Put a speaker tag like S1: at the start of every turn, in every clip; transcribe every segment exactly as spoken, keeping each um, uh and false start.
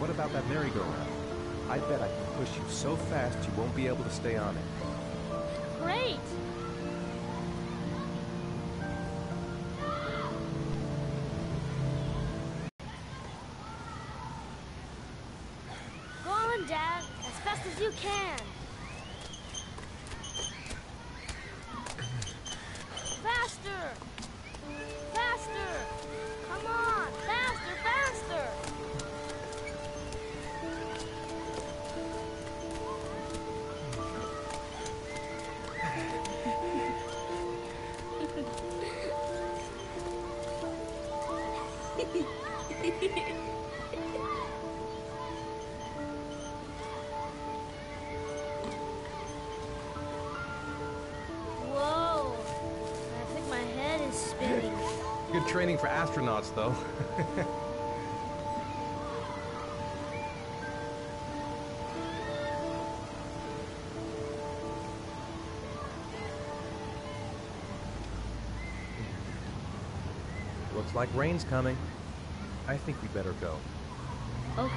S1: What about that merry-go-round? I bet I can push you so fast you won't be able to stay on it.
S2: Great! Go on, Dad, as fast as you can. Faster! Faster! Come on! Faster, faster! Whoa! I think my head is spinning.
S1: Good training for astronauts, though. Looks like rain's coming. I think we better go.
S2: Okay.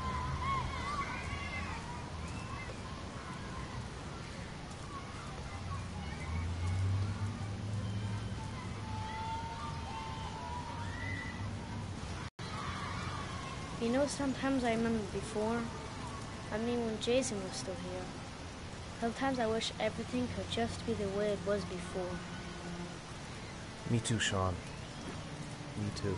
S2: You know, sometimes I remember before. I mean, when Jason was still here. Sometimes I wish everything could just be the way it was before.
S1: Me too, Sean. Me too.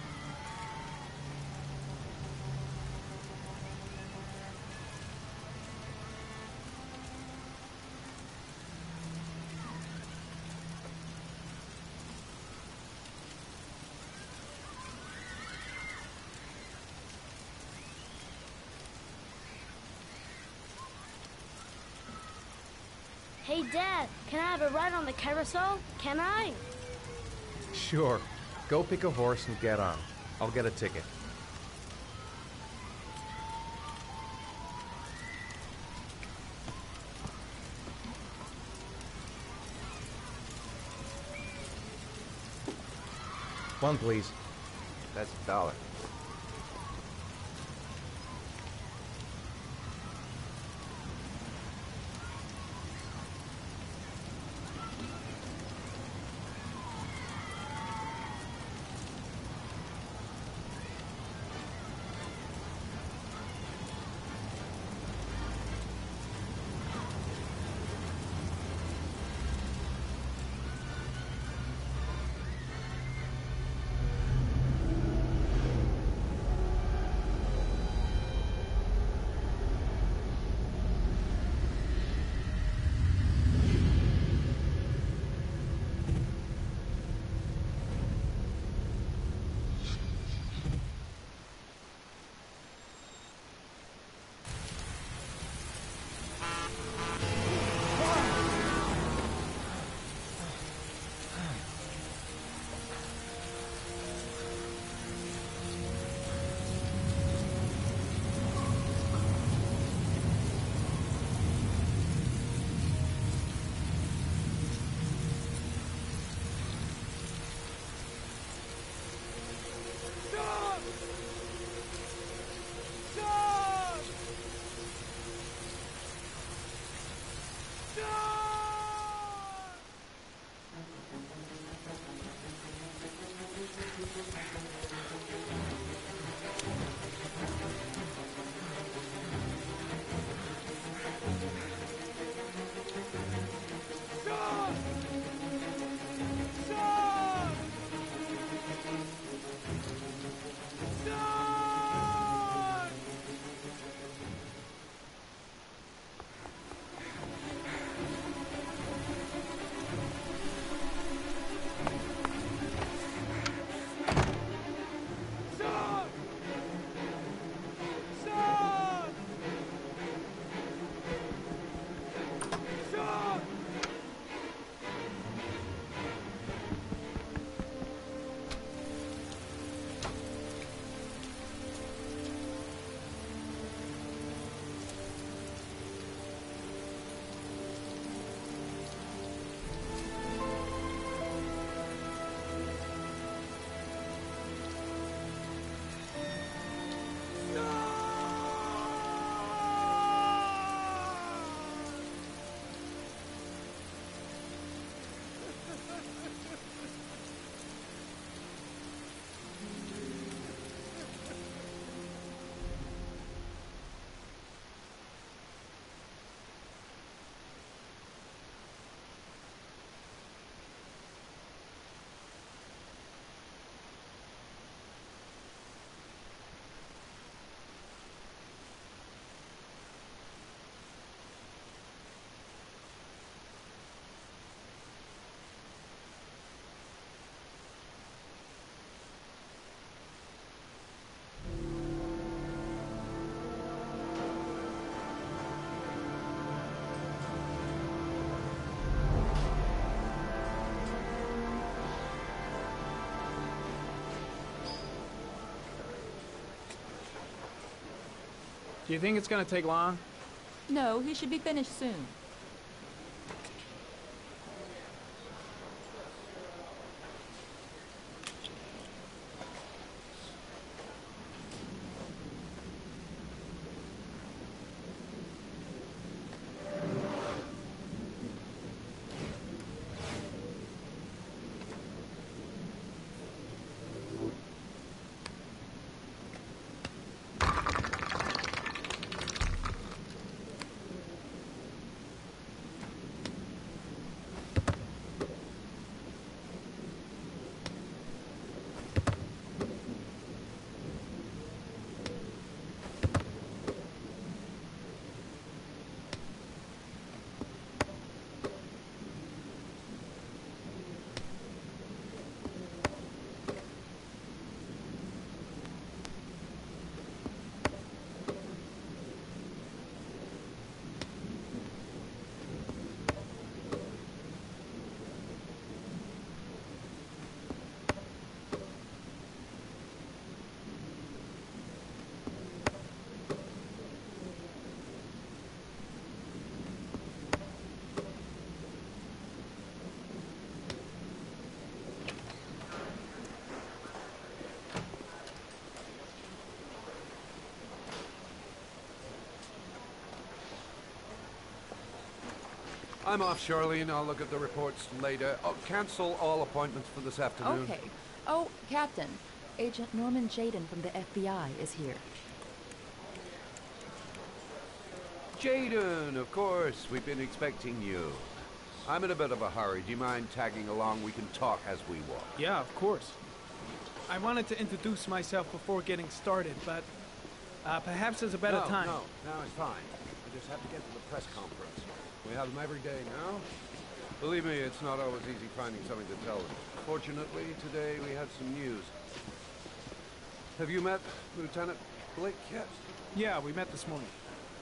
S2: Hey, Dad, can I have a ride on the carousel? Can I?
S1: Sure. Go pick a horse and get on. I'll get a ticket. One, please. That's a dollar.
S3: Do you think it's gonna take long?
S4: No, he should be finished soon.
S5: I'm off, Charlene. I'll look at the reports later. Oh, cancel all appointments for this afternoon.
S4: Okay. Oh, Captain. Agent Norman Jayden from the F B I is here.
S5: Jayden, of course. We've been expecting you. I'm in a bit of a hurry. Do you mind tagging along? We can talk as we walk.
S3: Yeah, of course. I wanted to introduce myself before getting started, but uh, perhaps there's a better
S5: no,
S3: time.
S5: No, no, it's fine. I just have to get to the press conference. We have them every day now. Believe me, it's not always easy finding something to tell them. Fortunately, today we had some news. Have you met Lieutenant Blake yet?
S3: Yeah, we met this morning.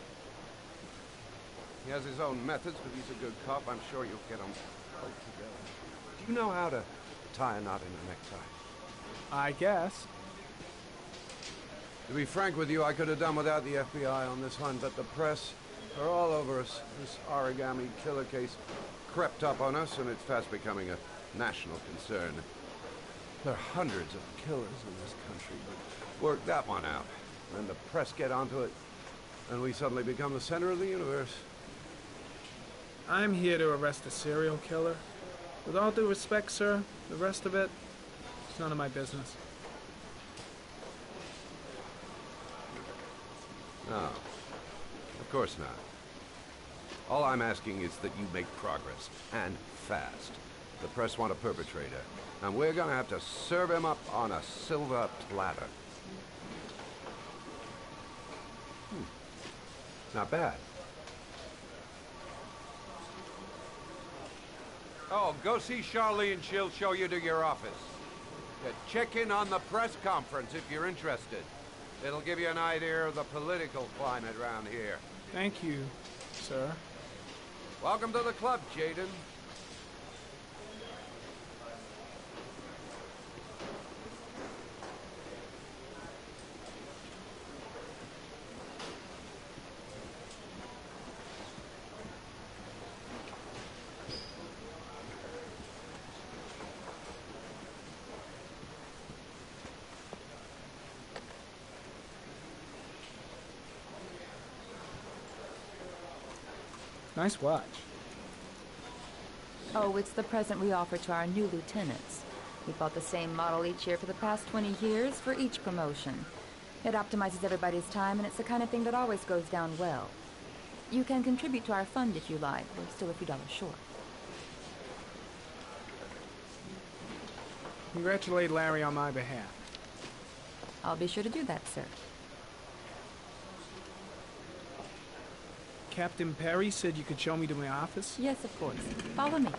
S5: He has his own methods, but he's a good cop. I'm sure you'll get him both together. Do you know how to tie a knot in a necktie?
S3: I guess.
S5: To be frank with you, I could have done without the F B I on this one, but the press are all over us. This origami killer case crept up on us, and it's fast becoming a national concern. There are hundreds of killers in this country, but work that one out. Then the press get onto it, and we suddenly become the center of the universe.
S3: I'm here to arrest a serial killer. With all due respect, sir, the rest of it, it's none of my business.
S5: No, of course not. All I'm asking is that you make progress, and fast. The press want a perpetrator, and we're gonna have to serve him up on a silver platter. Hmm. Not bad. Oh, go see Charlene. She'll show you to your office. Yeah, check in on the press conference if you're interested. It'll give you an idea of the political climate around here.
S3: Thank you, sir.
S5: Welcome to the club, Jayden.
S3: Nice watch.
S4: Oh, it's the present we offer to our new lieutenants. We bought the same model each year for the past twenty years for each promotion. It optimizes everybody's time, and it's the kind of thing that always goes down well. You can contribute to our fund if you like. We're still a few dollars short.
S3: Congratulate Larry on my behalf.
S4: I'll be sure to do that, sir.
S3: Captain Perry said you could show me to my office?
S4: Yes, of course. Follow me.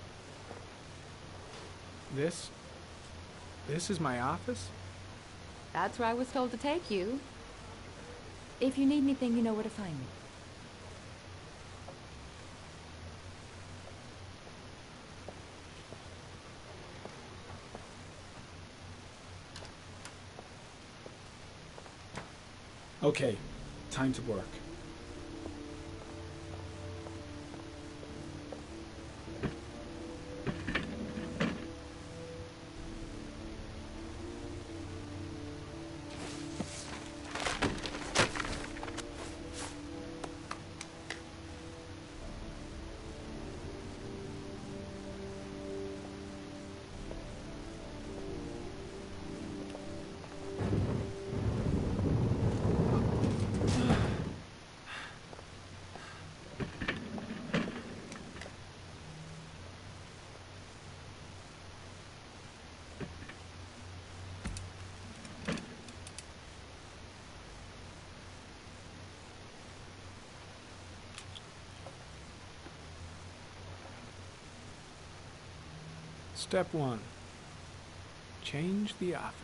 S3: This? This is my office?
S4: That's where I was told to take you. If you need anything, you know where to find me.
S3: Okay, time to work. Step one. Change the office.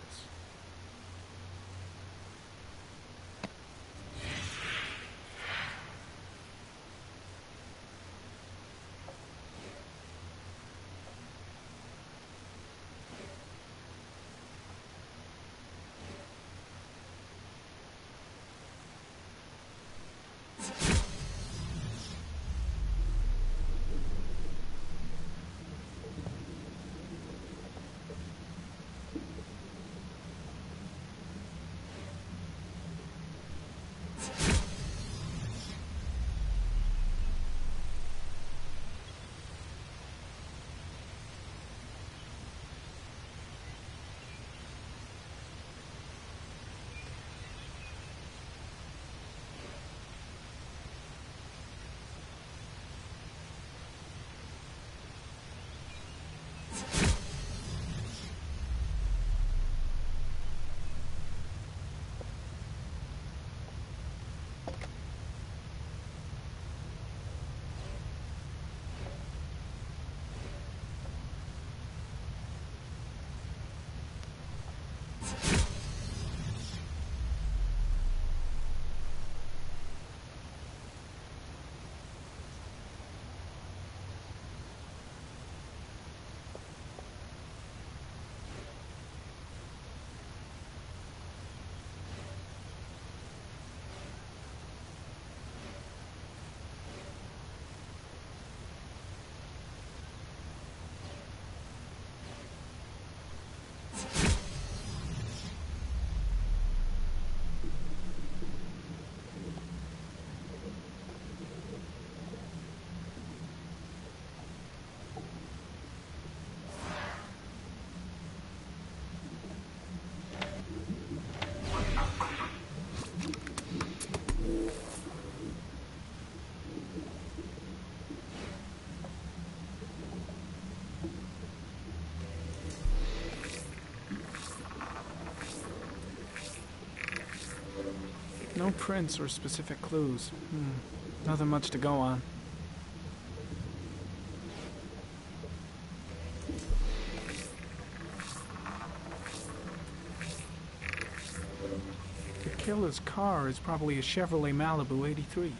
S3: No prints or specific clues. Hmm. Nothing much to go on. The killer's car is probably a Chevrolet Malibu eighty-three.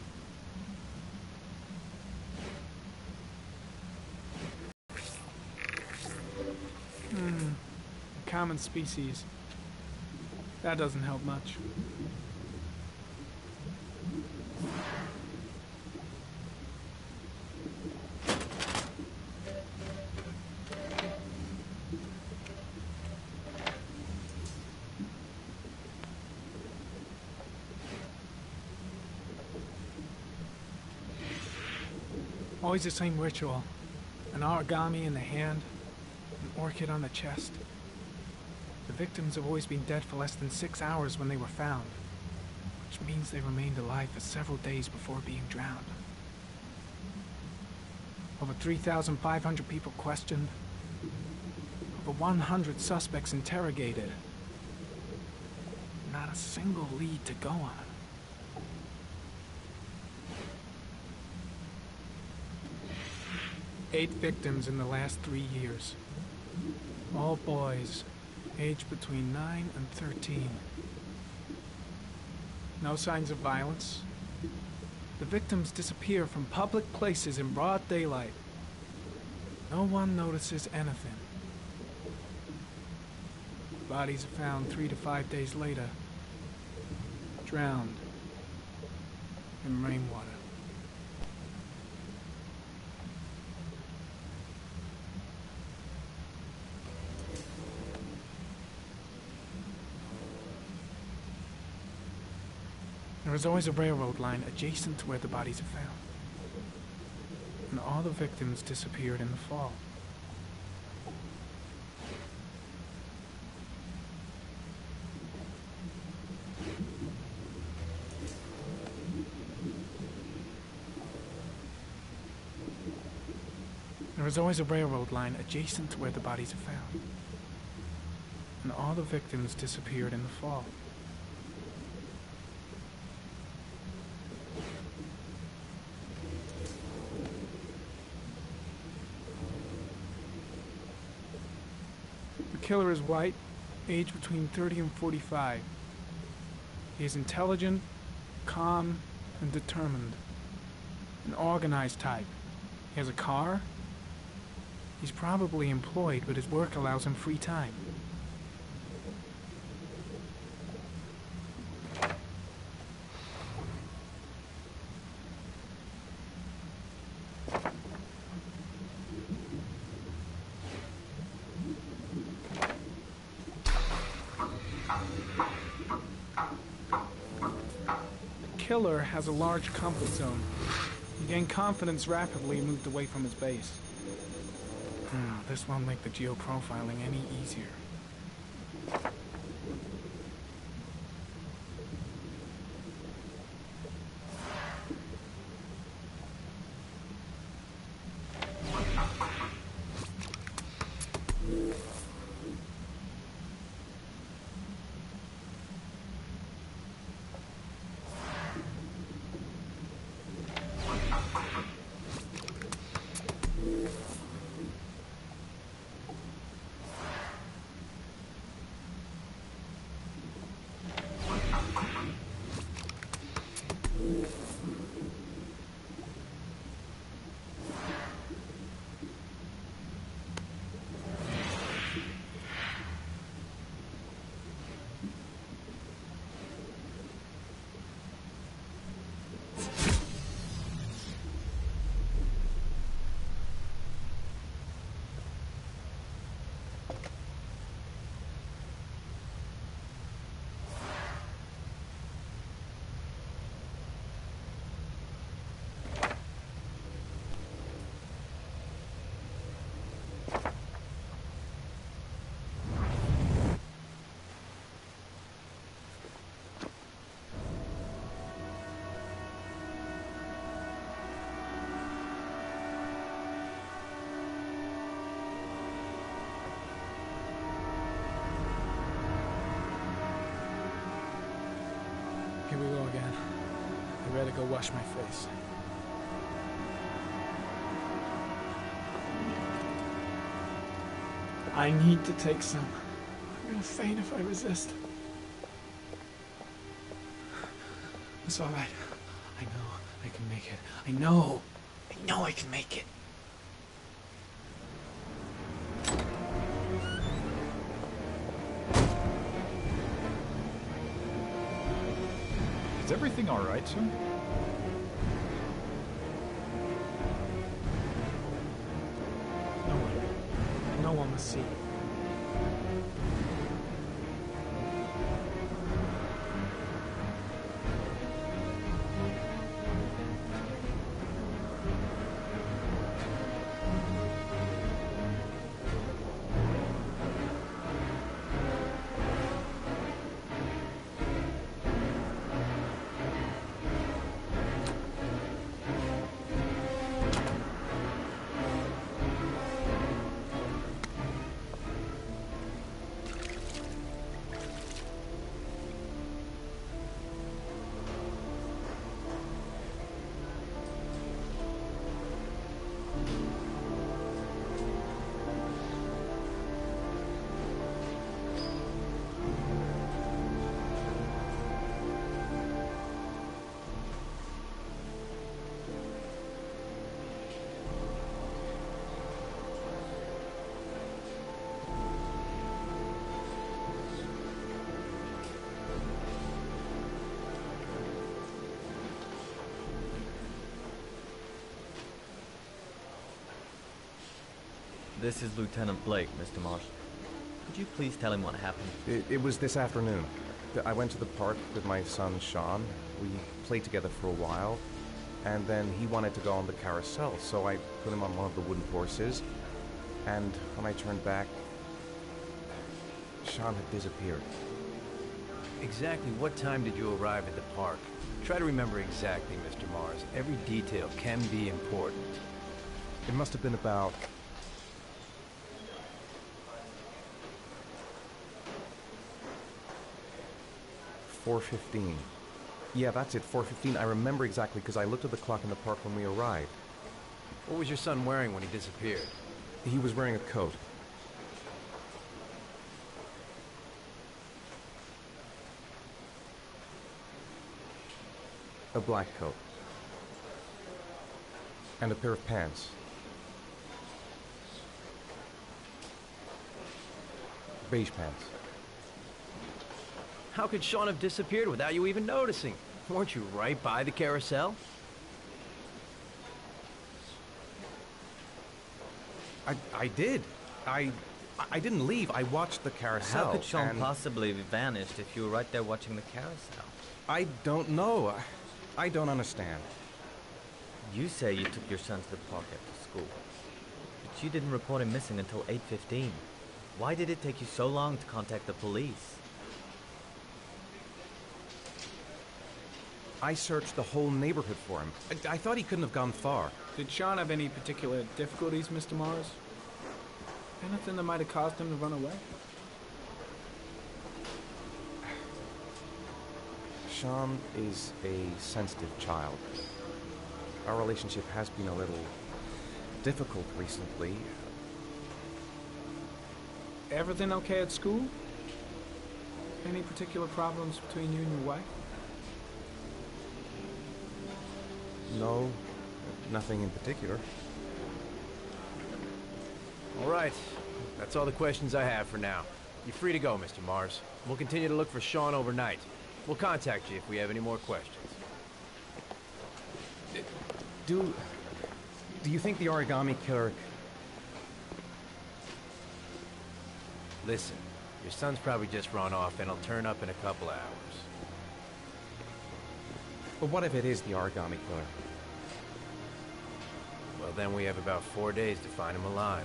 S3: Hmm. Common species. That doesn't help much. Always the same ritual. An origami in the hand, an orchid on the chest. The victims have always been dead for less than six hours when they were found, which means they remained alive for several days before being drowned. Over three thousand five hundred people questioned, over one hundred suspects interrogated. Not a single lead to go on. Eight victims in the last three years. All boys, aged between nine and thirteen. No signs of violence. The victims disappear from public places in broad daylight. No one notices anything. Bodies are found three to five days later, drowned in rainwater. There is always a railroad line adjacent to where the bodies are found. And all the victims disappeared in the fall. There is always a railroad line adjacent to where the bodies are found. And all the victims disappeared in the fall. The killer is white, aged between thirty and forty-five. He is intelligent, calm, and determined. An organized type. He has a car. He's probably employed, but his work allows him free time. The killer has a large comfort zone. He gained confidence rapidly and moved away from his base. Hmm, this won't make the geoprofiling any easier. Here we go again. I better go wash my face. I need to take some. I'm gonna faint if I resist. It's all right. I know I can make it. I know. I know I can make it.
S6: Is everything all right, sir?
S3: No one. No one must see.
S7: This is Lieutenant Blake, Mister Marsh. Could you please tell him what happened?
S1: It, it was this afternoon. I went to the park with my son, Sean. We played together for a while, and then he wanted to go on the carousel, so I put him on one of the wooden horses, and when I turned back, Sean had disappeared.
S8: Exactly what time did you arrive at the park? Try to remember exactly, Mister Mars. Every detail can be important.
S1: It must have been about... four fifteen. Yeah, that's it, four fifteen. I remember exactly because I looked at the clock in the park when we arrived.
S8: What was your son wearing when he disappeared?
S1: He was wearing a coat. A black coat. And a pair of pants. Beige pants.
S8: How could Sean have disappeared without you even noticing? Weren't you right by the carousel?
S1: I, I did. I, I didn't leave. I watched the carousel.
S7: How could Sean
S1: and
S7: possibly have vanished if you were right there watching the carousel?
S1: I don't know. I, I don't understand.
S7: You say you took your son to the park after school, but you didn't report him missing until eight fifteen. Why did it take you so long to contact the police?
S1: I searched the whole neighborhood for him. I, I thought he couldn't have gone far.
S3: Did Sean have any particular difficulties, Mister Mars? Anything that might have caused him to run away?
S1: Sean is a sensitive child. Our relationship has been a little difficult recently.
S3: Everything okay at school? Any particular problems between you and your wife?
S1: No, nothing in particular.
S8: All right. That's all the questions I have for now. You're free to go, Mister Mars. We'll continue to look for Sean overnight. We'll contact you if we have any more questions.
S1: Do... Do you think the origami killer...
S8: Listen, your son's probably just run off and he'll turn up in a couple hours.
S1: But what if it is the origami killer?
S8: Well, then we have about four days to find him alive.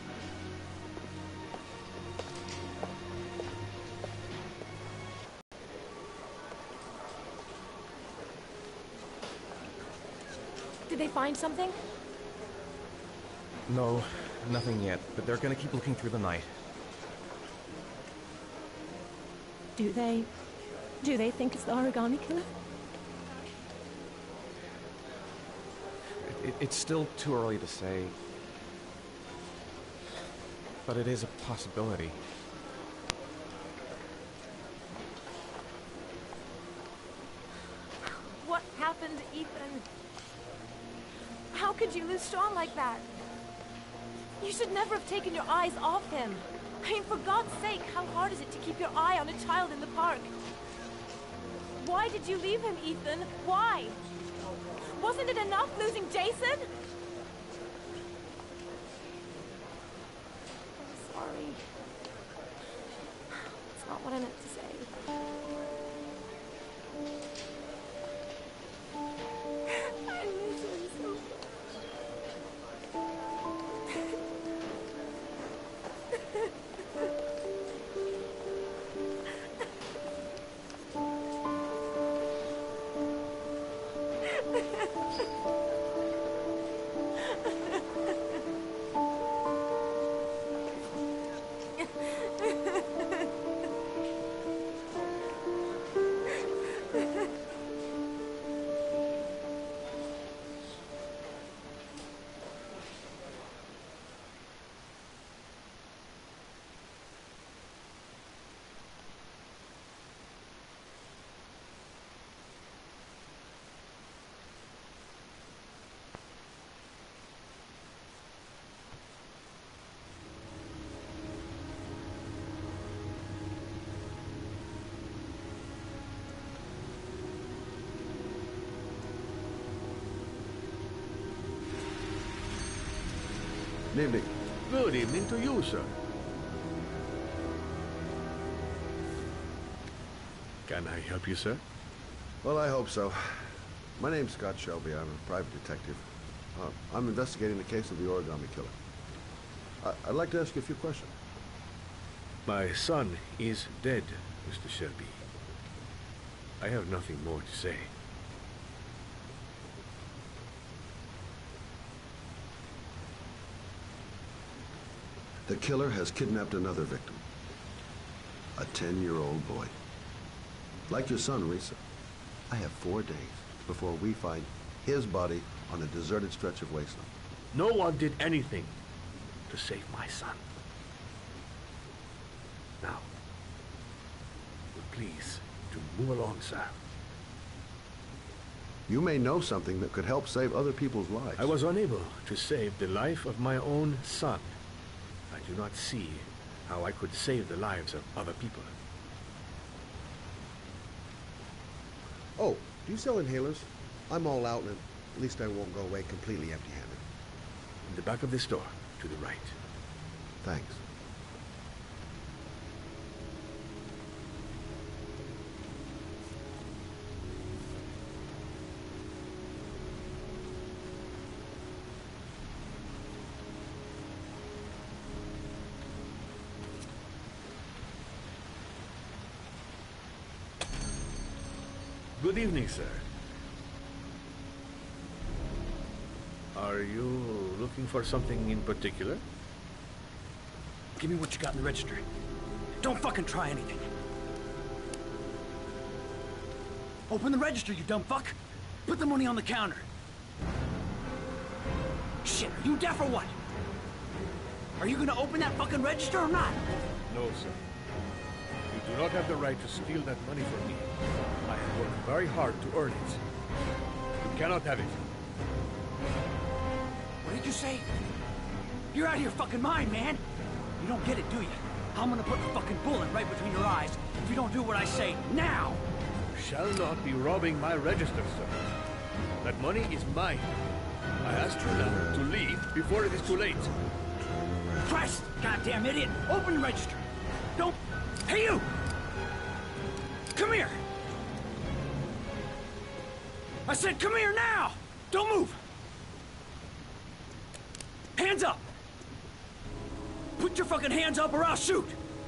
S9: Did they find something?
S1: No, nothing yet, but they're gonna keep looking through the night.
S9: Do they... do they think it's the origami killer?
S1: It, it's still too early to say, but it is a possibility.
S9: What happened, Ethan? How could you lose Sean like that? You should never have taken your eyes off him. I mean, for God's sake, how hard is it to keep your eye on a child in the park? Why did you leave him, Ethan? Why? Wasn't it enough losing Jason? I'm sorry. It's not what I meant to say. I miss him so much.
S5: Good evening.
S10: Good evening to you, sir. Can I help you, sir?
S5: Well, I hope so. My name's Scott Shelby. I'm a private detective. Uh, I'm investigating the case of the origami killer. I I'd like to ask you a few questions.
S10: My son is dead, Mister Shelby. I have nothing more to say.
S5: The killer has kidnapped another victim. A ten-year-old boy. Like your son, Risa. I have four days before we find his body on a deserted stretch of wasteland.
S10: No one did anything to save my son. Now, please, to move along, sir.
S5: You may know something that could help save other people's lives.
S10: I was unable to save the life of my own son. I do not see how I could save the lives of other people.
S5: Oh, do you sell inhalers? I'm all out, and at least I won't go away completely empty-handed.
S10: In the back of the store, to the right.
S5: Thanks.
S10: Good evening, sir. Are you looking for something in particular?
S11: Give me what you got in the register. Don't fucking try anything. Open the register, you dumb fuck. Put the money on the counter. Shit, are you deaf or what? Are you gonna open that fucking register or not?
S10: No, sir. You do not have the right to steal that money from me. I have worked very hard to earn it. You cannot have it.
S11: What did you say? You're out of your fucking mind, man. You don't get it, do you? I'm gonna put a fucking bullet right between your eyes if you don't do what I say now.
S10: You shall not be robbing my register, sir. That money is mine. I asked you now to leave before it is too late.
S11: Christ, goddamn idiot! Open the register. Don't. Hey, you! Come here! I said come here now! Don't move! Hands up! Put your fucking hands up or I'll shoot!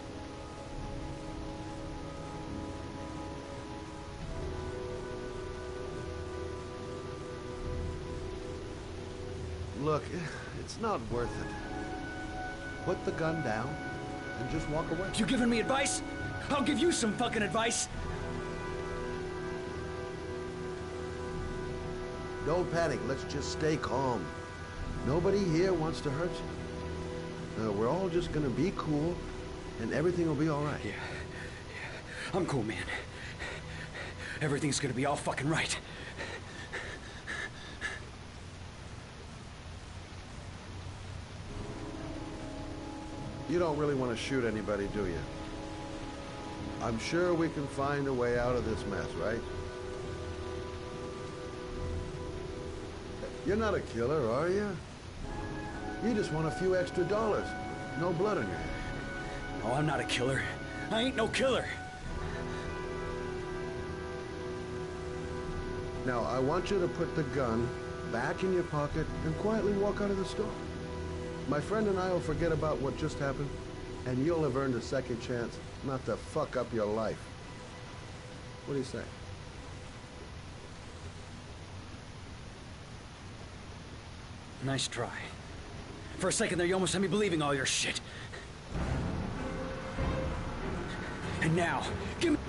S5: Look, it's not worth it. Put the gun down and just walk away.
S11: You giving me advice? I'll give you some fucking advice.
S5: Don't panic. Let's just stay calm. Nobody here wants to hurt you. Uh, we're all just gonna be cool, and everything will be all right.
S11: Yeah, yeah. I'm cool, man. Everything's gonna be all fucking right.
S5: You don't really want to shoot anybody, do you? I'm sure we can find a way out of this mess, right? You're not a killer, are you? You just want a few extra dollars. No blood on your hands.
S11: No, I'm not a killer. I ain't no killer.
S5: Now, I want you to put the gun back in your pocket and quietly walk out of the store. My friend and I will forget about what just happened, and you'll have earned a second chance not to fuck up your life. What do you say?
S11: Nice try. For a second there, you almost had me believing all your shit. And now, give me...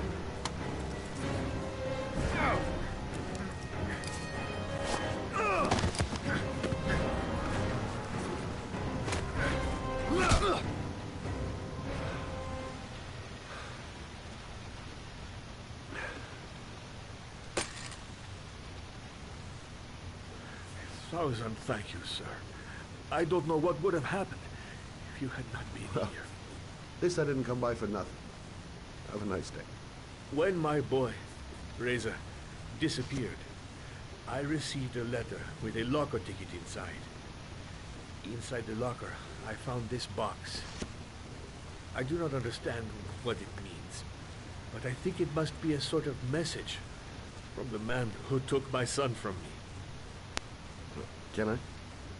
S10: Thousand thank you, sir. I don't know what would have happened if you had not been
S5: well,
S10: here.
S5: At least I didn't come by for nothing. Have a nice day.
S10: When my boy, Reza, disappeared, I received a letter with a locker ticket inside. Inside the locker, I found this box. I do not understand what it means, but I think it must be a sort of message from the man who took my son from me.
S12: Can I?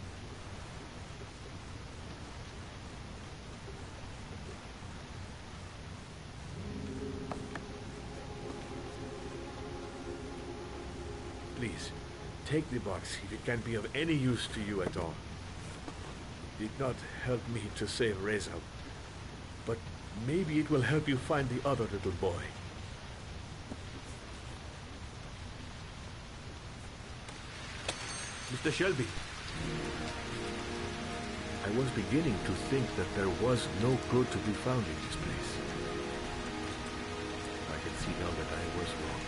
S10: Please, take the box if it can be of any use to you at all. It did not help me to save Reza, but maybe it will help you find the other little boy. Mister Shelby, I was beginning to think that there was no good to be found in this place. I can see now that I was wrong.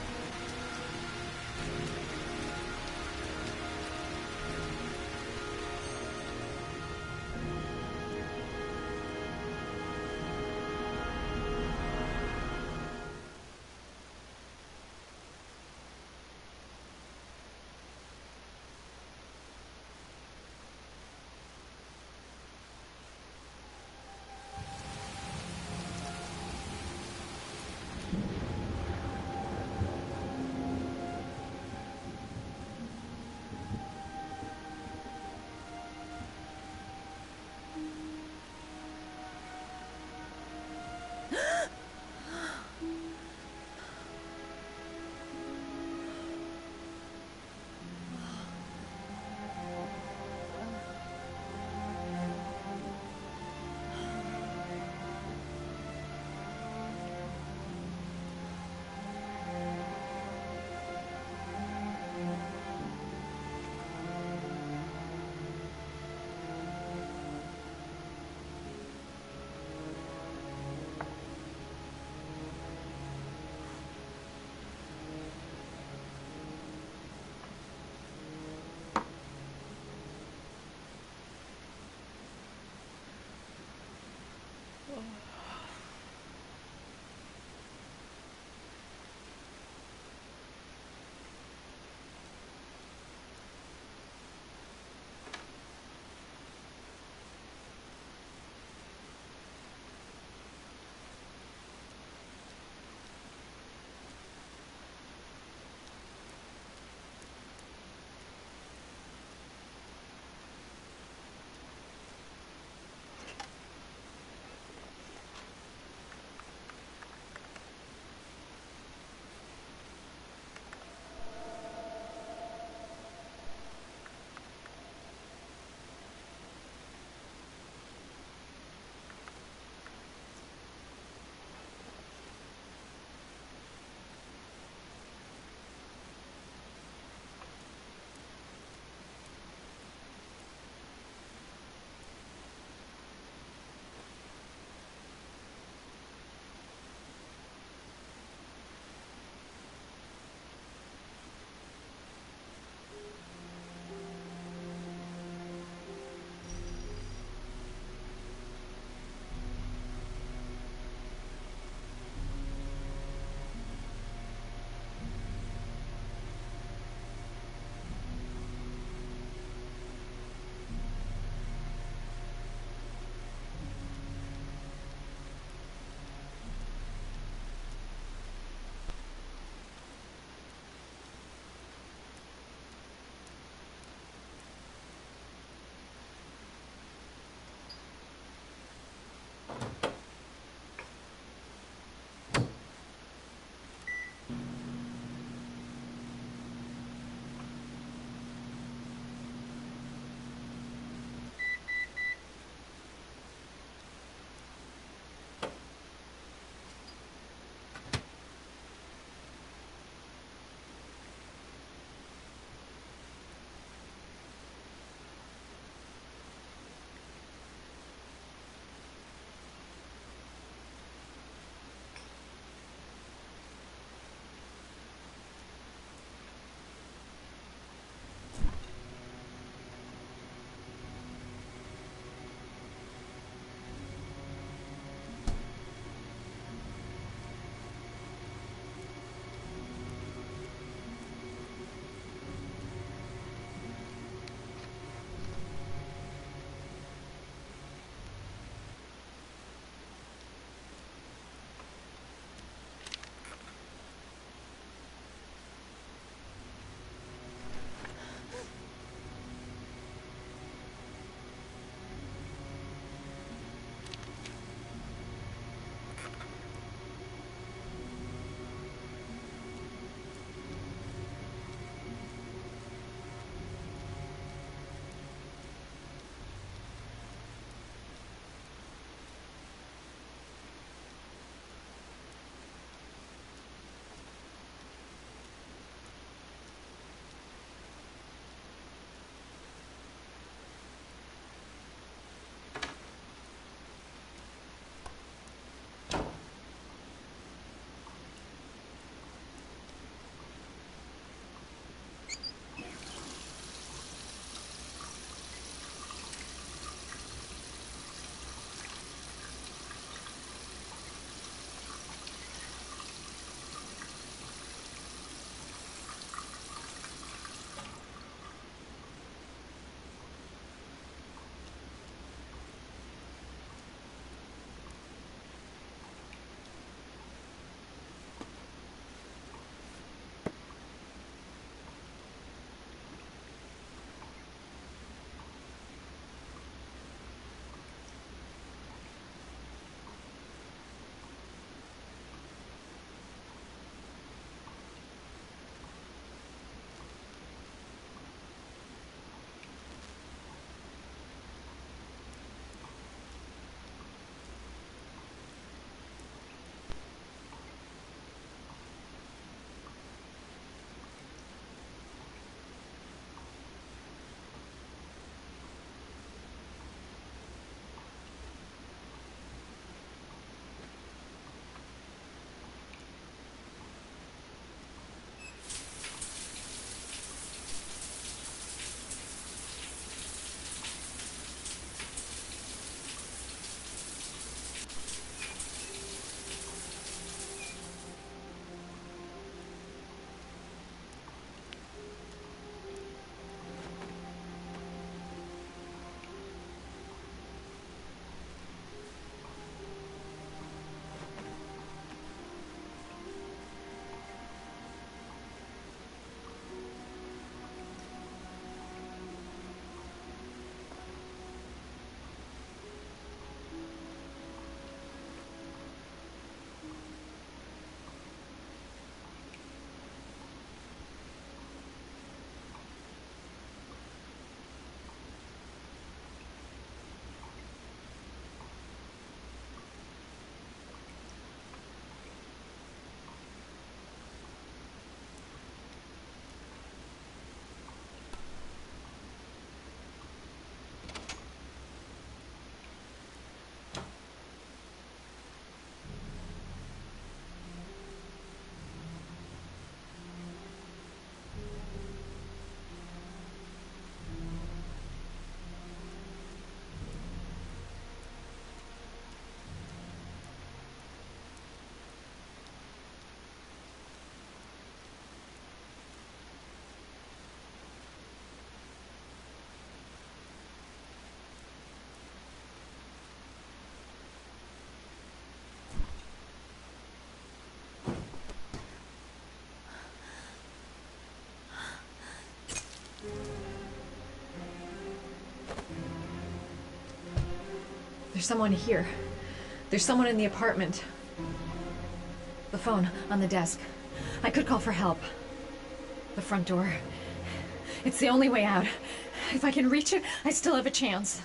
S12: There's someone here. There's someone in the apartment. The phone on the desk. I could call for help. The front door. It's the only way out. If I can reach it, I still have a chance.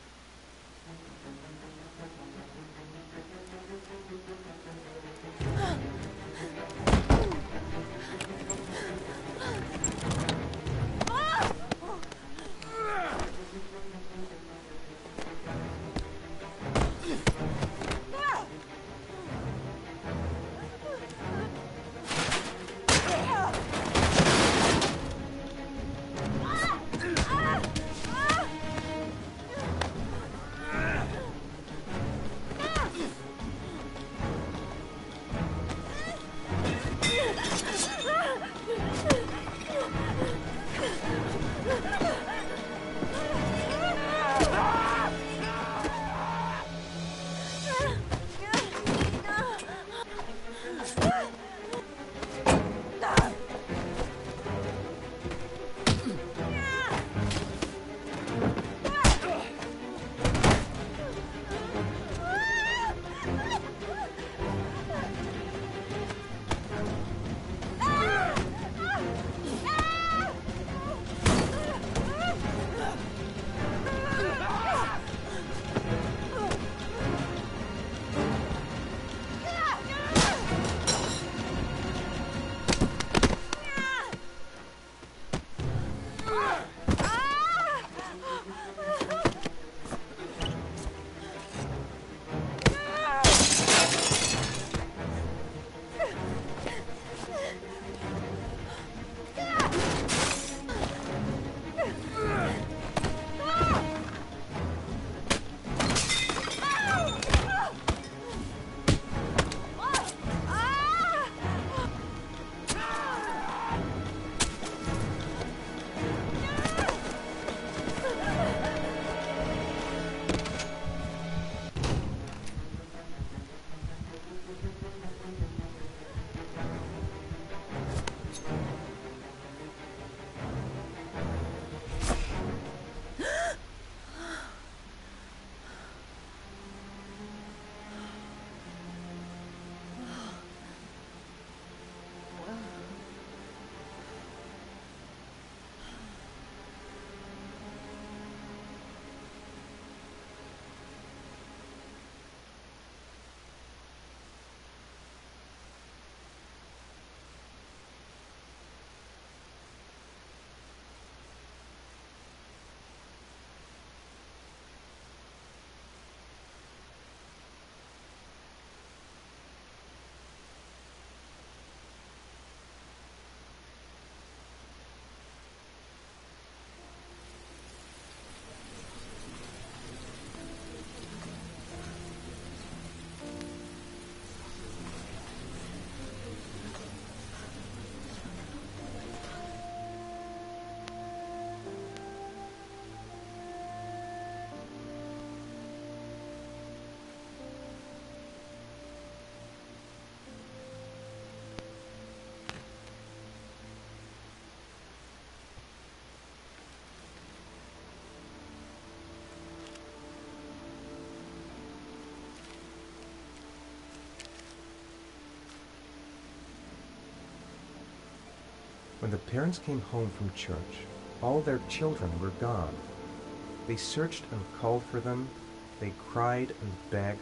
S1: When the parents came home from church, all their children were gone. They searched and called for them, they cried and begged,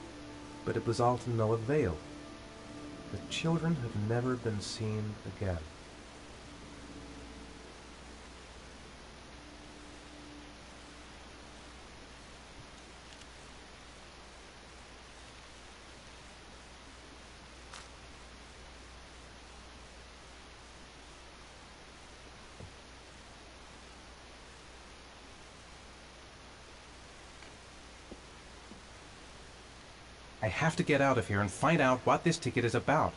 S1: but it was all to no avail. The children have never been seen again. I have to get out of here and find out what this ticket is about.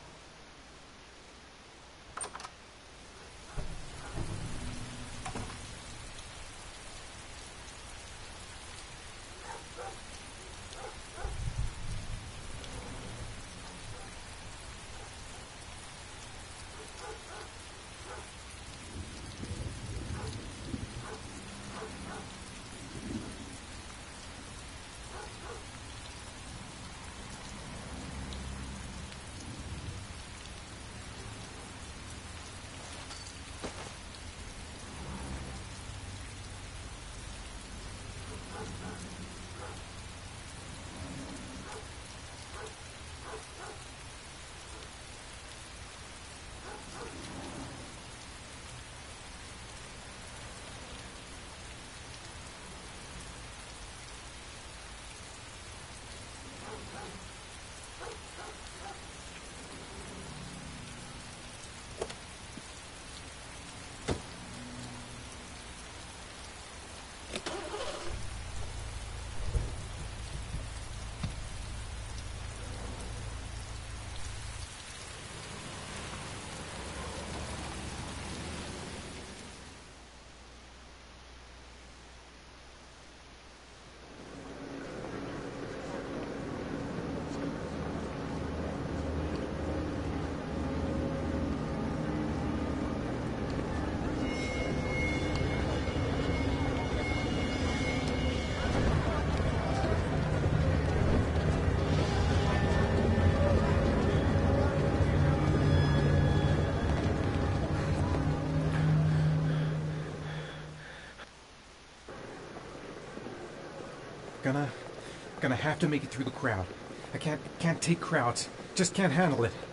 S13: gonna... gonna have to make it through the crowd. I can't... can't take crowds. Just can't handle it.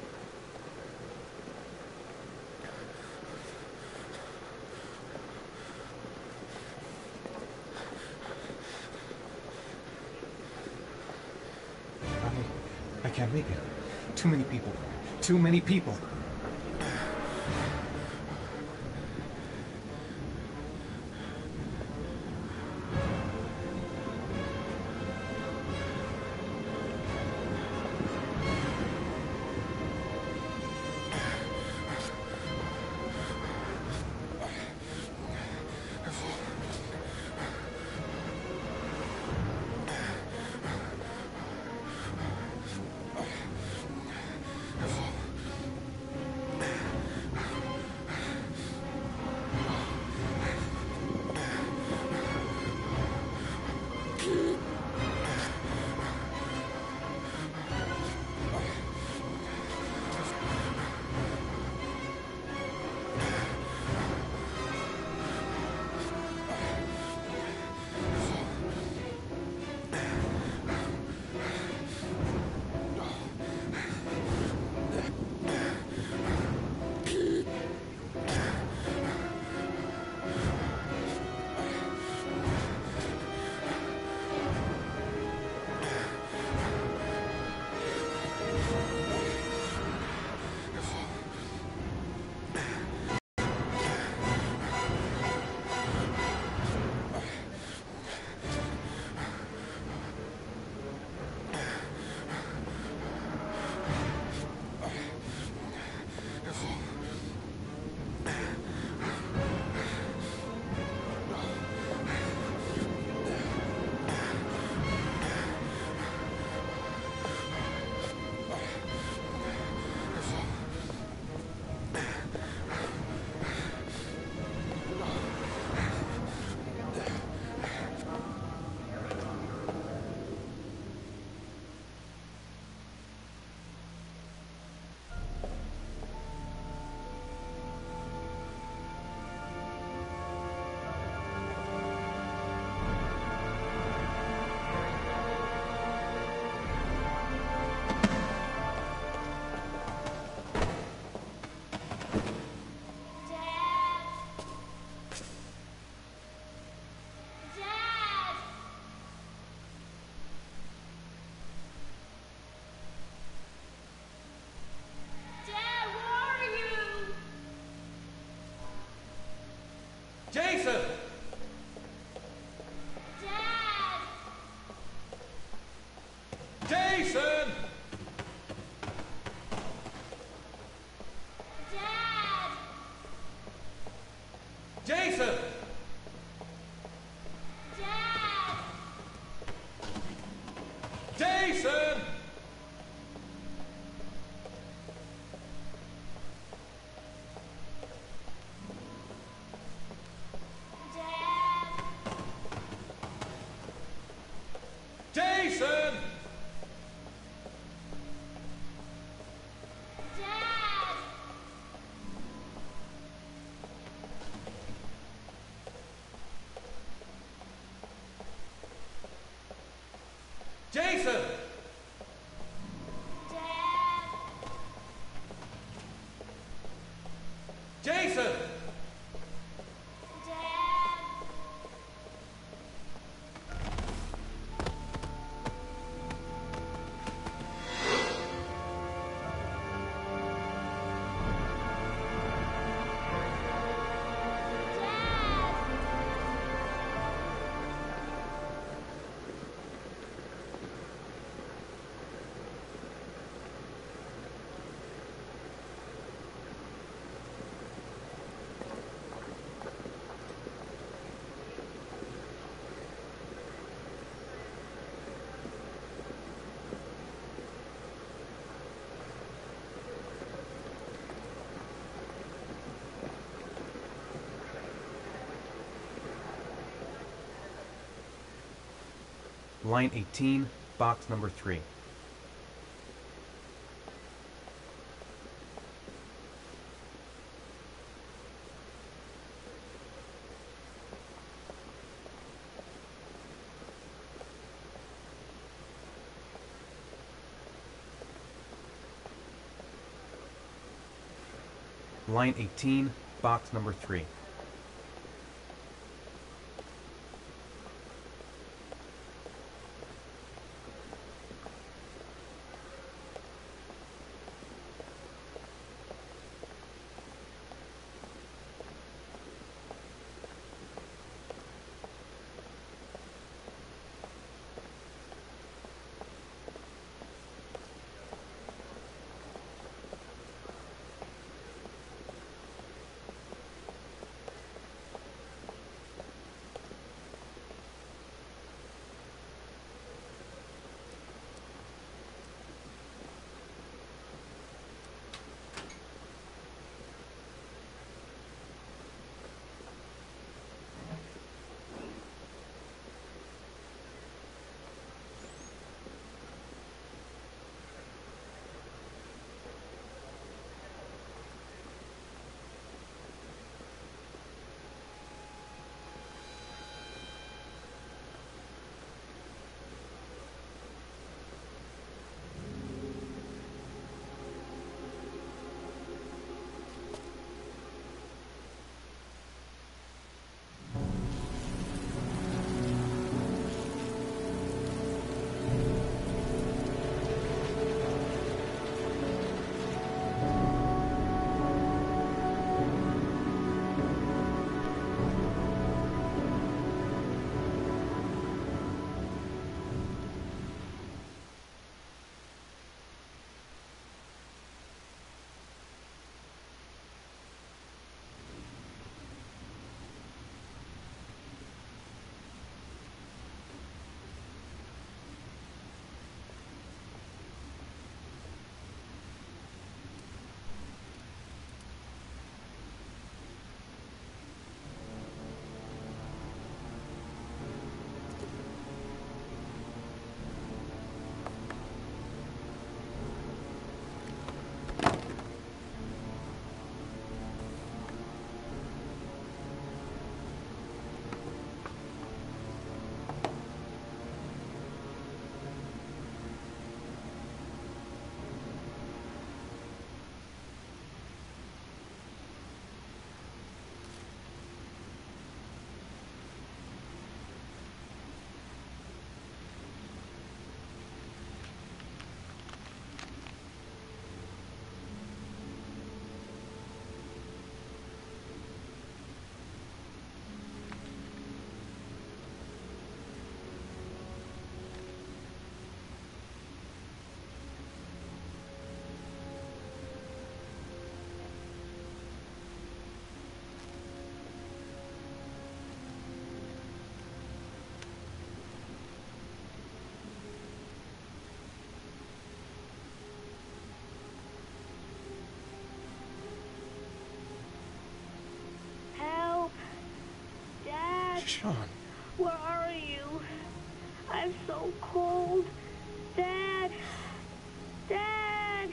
S13: I... I can't make it. Too many people. Too many people.
S14: Jason!
S9: Dad!
S14: Jason!
S9: Dad!
S14: Jason!
S9: Dad!
S14: Jason! Jason!
S9: Dad!
S14: Jason!
S9: Dad!
S14: Jason!
S1: Line eighteen, box number three.
S13: Line eighteen, box number three.
S3: Sean.
S2: Where are you? I'm so cold. Dad! Dad!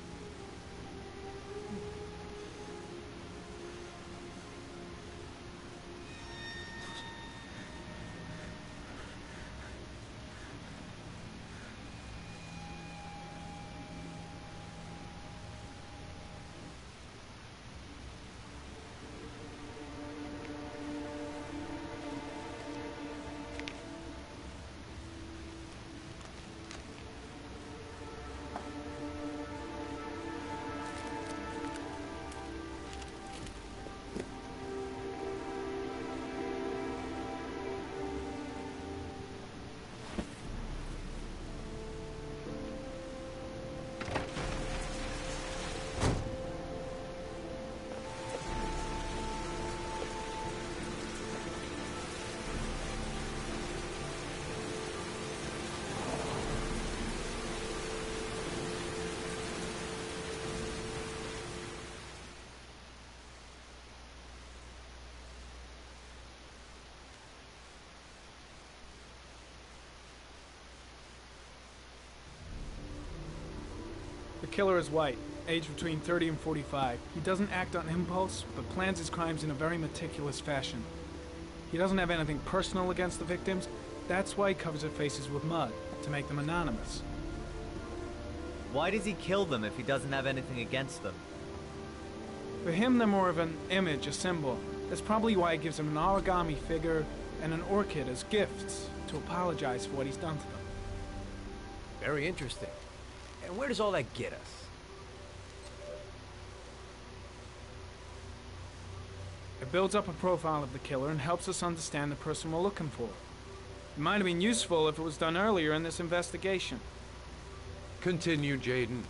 S3: The killer is white, aged between thirty and forty-five. He doesn't act on impulse, but plans his crimes in a very meticulous fashion. He doesn't have anything personal against the victims. That's why he covers their faces with mud, to make them anonymous.
S7: Why does he kill them if he doesn't have anything against them?
S3: For him, they're more of an image, a symbol. That's probably why he gives them an origami figure and an orchid as gifts to apologize for what he's done to them.
S8: Very interesting. And where does all that get us?
S3: It builds up a profile of the killer and helps us understand the person we're looking for. It might have been useful if it was done earlier in this investigation.
S5: Continue, Jayden.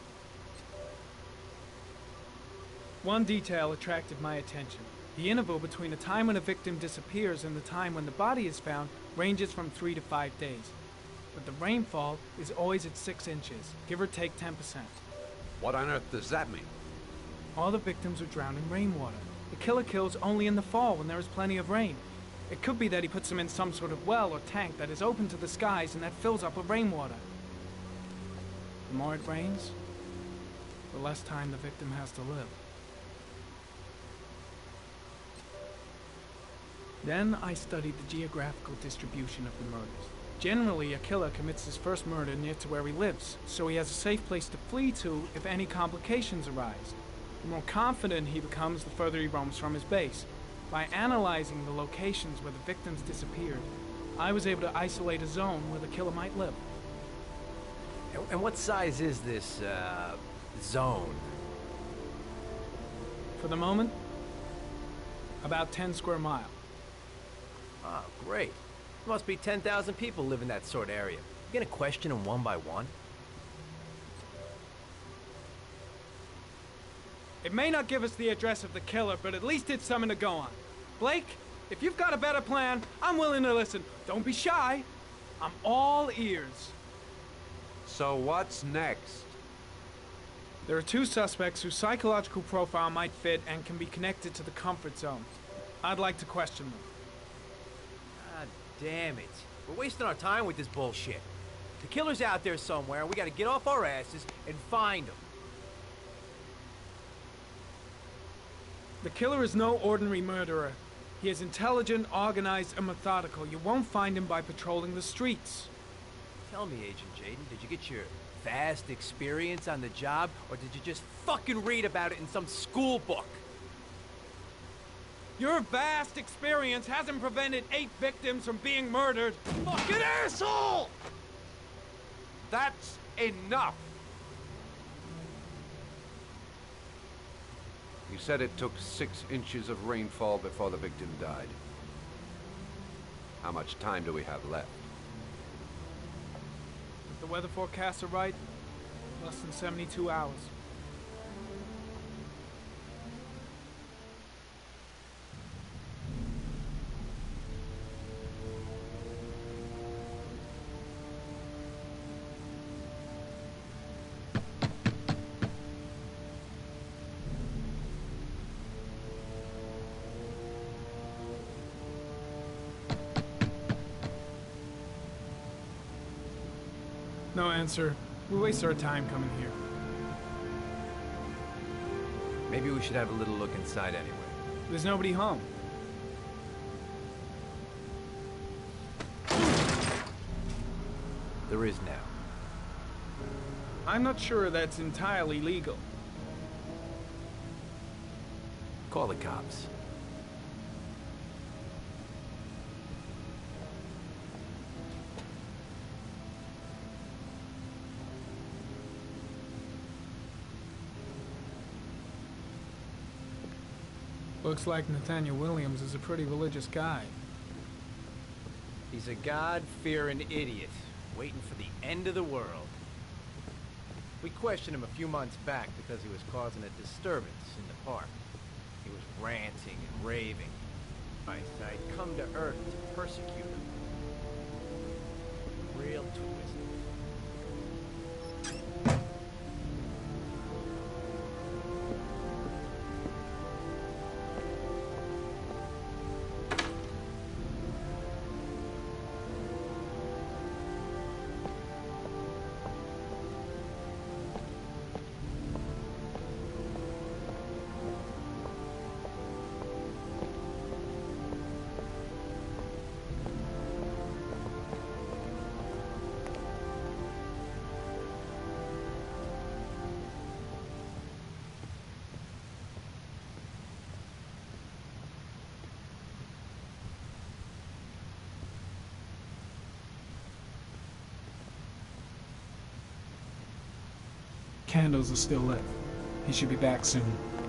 S3: One detail attracted my attention. The interval between the time when a victim disappears and the time when the body is found ranges from three to five days. But the rainfall is always at six inches, give or take ten percent.
S5: What on earth does that mean?
S3: All the victims were drowned in rainwater. The killer kills only in the fall when there is plenty of rain. It could be that he puts them in some sort of well or tank that is open to the skies and that fills up with rainwater. The more it rains, the less time the victim has to live. Then I studied the geographical distribution of the murders. Generally, a killer commits his first murder near to where he lives, so he has a safe place to flee to if any complications arise. The more confident he becomes, the further he roams from his base. By analyzing the locations where the victims disappeared, I was able to isolate a zone where the killer might live.
S8: And, and what size is this, uh, zone?
S3: For the moment, about ten square miles.
S8: Oh, great. There must be ten thousand people live in that sort of area. You gonna question them one by one?
S3: It may not give us the address of the killer, but at least it's something to go on. Blake, if you've got a better plan, I'm willing to listen. Don't be shy. I'm all ears.
S5: So what's next?
S3: There are two suspects whose psychological profile might fit and can be connected to the comfort zone. I'd like to question them.
S8: God damn it. We're wasting our time with this bullshit. The killer's out there somewhere, and we gotta get off our asses and find him.
S3: The killer is no ordinary murderer. He is intelligent, organized, and methodical. You won't find him by patrolling the streets.
S8: Tell me, Agent Jayden, did you get your vast experience on the job, or did you just fucking read about it in some school book?
S3: Your vast experience hasn't prevented eight victims from being murdered.
S5: Fucking asshole! That's enough! You said it took six inches of rainfall before the victim died. How much time do we have left?
S3: If the weather forecasts are right, less than seventy-two hours. No answer. We waste our time coming here.
S8: Maybe we should have a little look inside anyway.
S3: There's nobody home.
S8: There is now.
S3: I'm not sure that's entirely legal.
S8: Call the cops.
S3: Looks like Nathaniel Williams is a pretty religious guy.
S8: He's a God-fearing idiot, waiting for the end of the world. We questioned him a few months back because he was causing a disturbance in the park. He was ranting and raving. I said I'd come to Earth to persecute him. Real twisted.
S3: Candles are still lit. He should be back soon.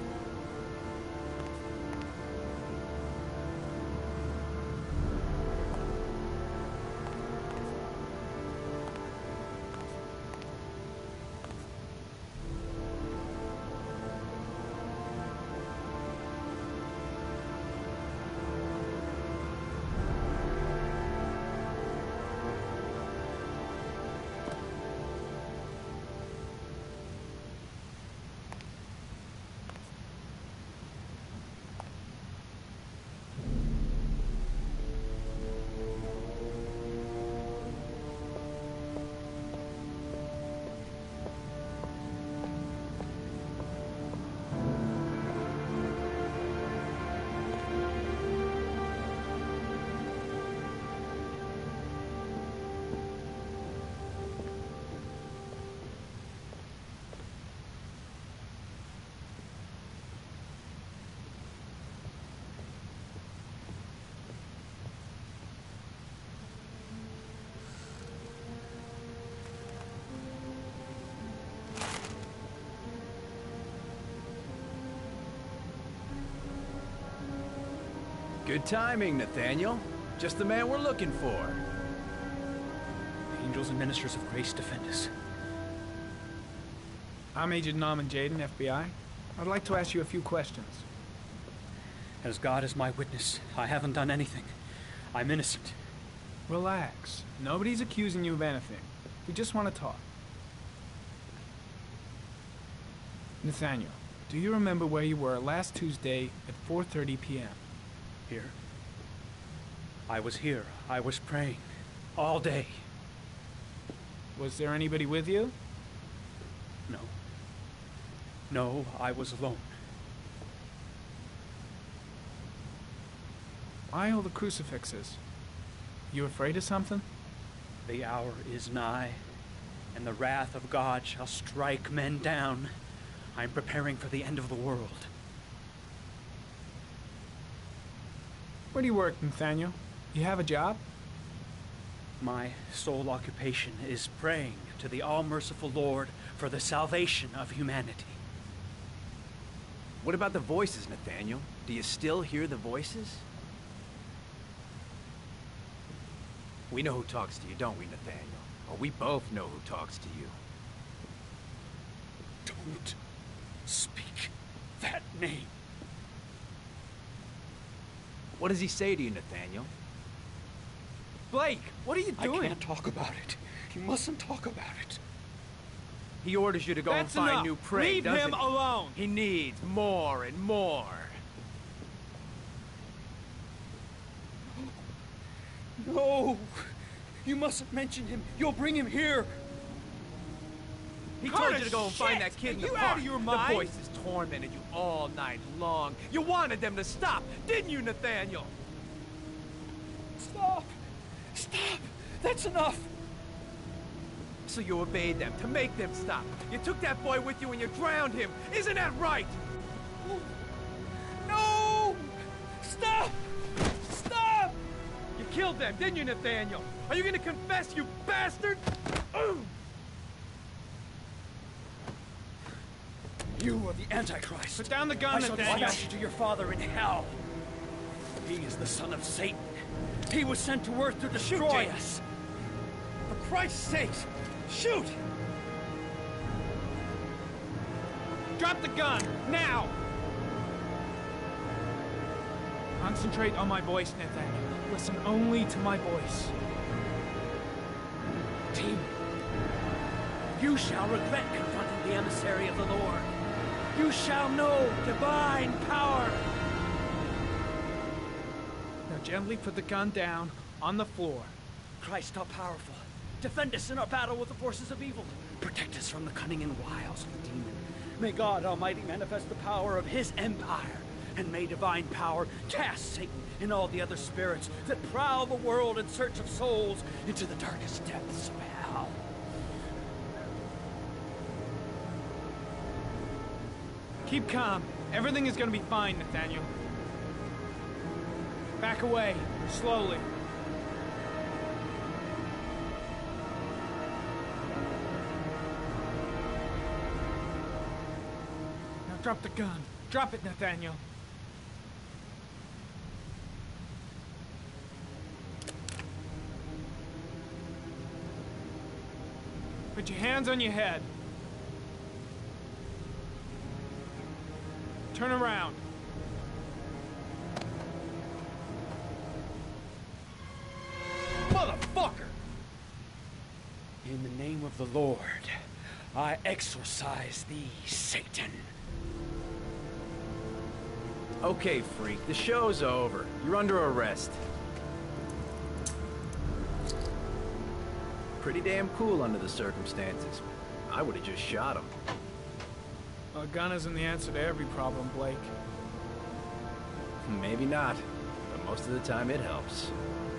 S8: Good timing, Nathaniel. Just the man we're looking for.
S11: Angels and ministers of grace defend us.
S3: I'm Agent Norman Jayden, F B I. I'd like to ask you a few questions.
S11: As God is my witness, I haven't done anything. I'm innocent.
S3: Relax. Nobody's accusing you of anything. We just want to talk. Nathaniel, do you remember where you were last Tuesday at four thirty p m?
S11: Here? I was here. I was praying. All day.
S3: Was there anybody with you?
S11: No. No, I was alone.
S3: Why all the crucifixes? You afraid of something?
S11: The hour is nigh, and the wrath of God shall strike men down. I'm preparing for the end of the world.
S3: Where do you work, Nathaniel? You have a job?
S11: My sole occupation is praying to the all-merciful Lord for the salvation of humanity.
S8: What about the voices, Nathaniel? Do you still hear the voices? We know who talks to you, don't we, Nathaniel? Or we both know who talks to you.
S11: Don't speak that name.
S8: What does he say to you, Nathaniel? Blake, what are you doing?
S11: I can't talk about it. You mustn't talk about it.
S8: He orders you to go
S3: That's
S8: and find
S3: enough.
S8: new prey,
S3: Leave
S8: doesn't
S3: him
S8: he?
S3: alone.
S8: He needs more and more.
S11: No! You mustn't mention him. You'll bring him here.
S8: He
S11: Carter,
S8: told you to go and find
S11: shit!
S8: that kid in
S11: Are
S8: the
S11: you
S8: park.
S11: out of your mind?
S8: The voices tormented you all night long. You wanted them to stop, didn't you, Nathaniel?
S11: Stop! Stop! That's enough!
S8: So you obeyed them to make them stop. You took that boy with you and you drowned him. Isn't that right?
S11: No! Stop! Stop!
S8: You killed them, didn't you, Nathaniel? Are you gonna confess, you bastard?
S11: You are the Antichrist.
S3: Put down the gun,
S11: I shall
S3: Nathaniel.
S11: dispatch you to your father in hell. He is the son of Satan. He was sent to earth to destroy
S8: Shoot,
S11: us. For Christ's sake, shoot!
S3: Drop the gun, now! Concentrate on my voice, Nathaniel. Listen only to my voice.
S11: Team, you shall regret confronting the emissary of the Lord. You shall know divine power.
S3: Now gently put the gun down on the floor.
S11: Christ all powerful, defend us in our battle with the forces of evil. Protect us from the cunning and wiles of the demon. May God Almighty manifest the power of his empire. And may divine power cast Satan and all the other spirits that prowl the world in search of souls into the darkest depths of hell.
S3: Keep calm. Everything is gonna be fine, Nathaniel. Back away, slowly. Drop the gun. Drop it, Nathaniel. Put your hands on your head. Turn around.
S11: Motherfucker! In the name of the Lord, I exorcise thee, Satan.
S8: Okay, freak, the show's over. You're under arrest. Pretty damn cool under the circumstances. I would have just shot him.
S3: A gun isn't the answer to every problem, Blake.
S8: Maybe not, but most of the time it helps.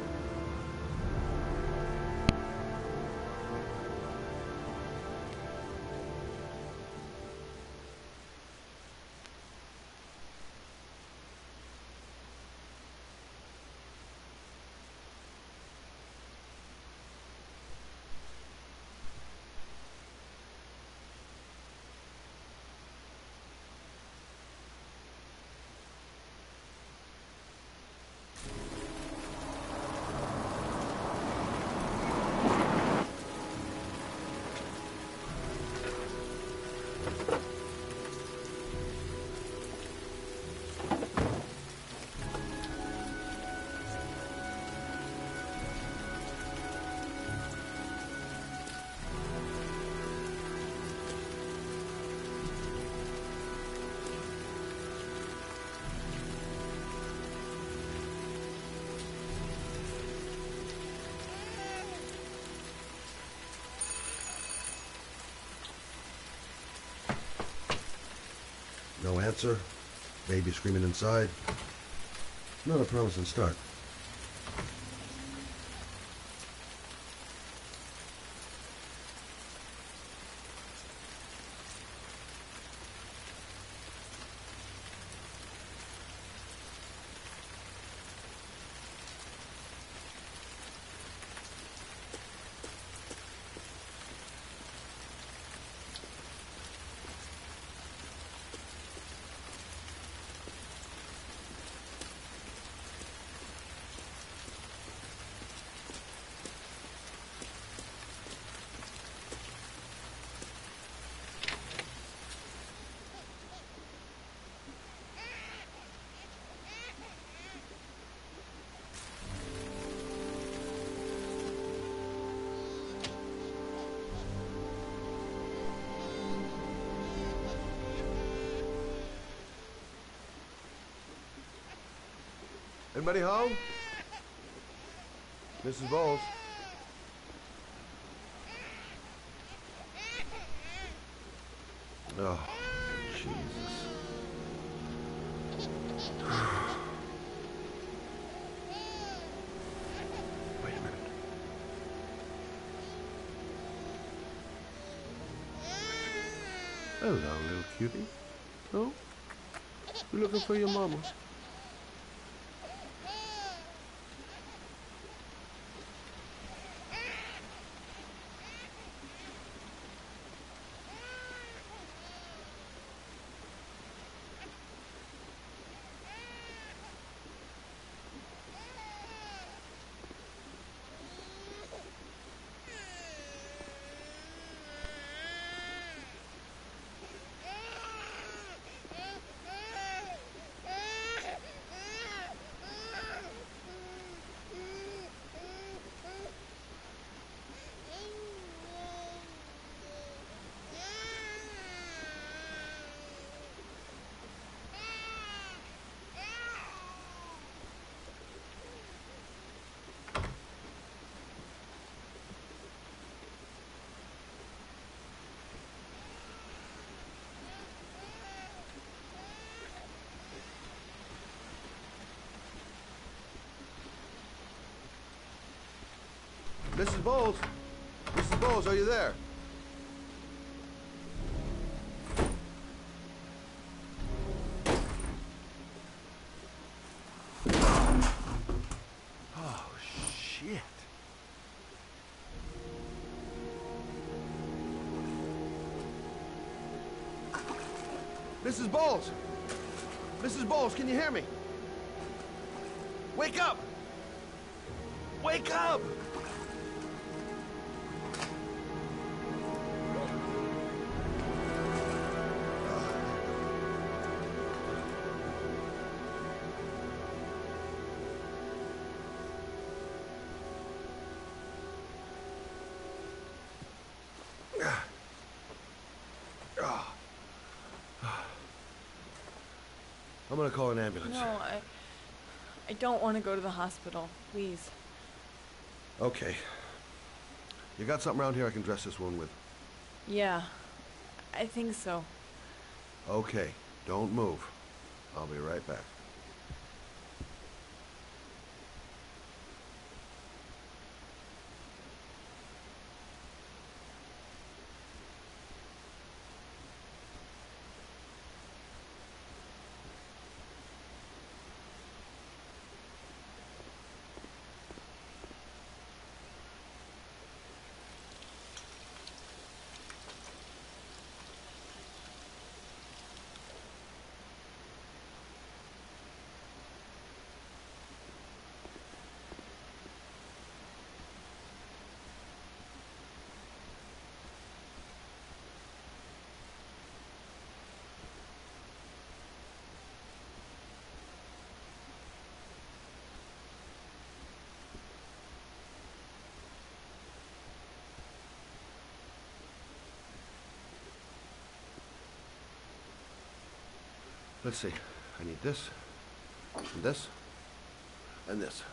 S15: No answer. Baby screaming inside. Not a promising start.
S5: Anybody home? Missus Bowles? Oh, Jesus. Wait a minute. Hello, little cutie. Oh? You looking for your mama? Missus Bowles? Missus Bowles, are you there? Oh, shit. Missus Bowles! Missus Bowles, can you hear me? Wake up! Wake up!
S15: I'm gonna call an ambulance.
S16: No, I... I don't want to go to the hospital. Please.
S15: Okay. You got something around here I can dress this wound with?
S16: Yeah. I think so.
S15: Okay. Don't move. I'll be right back. Let's see. I need this, and this, and this.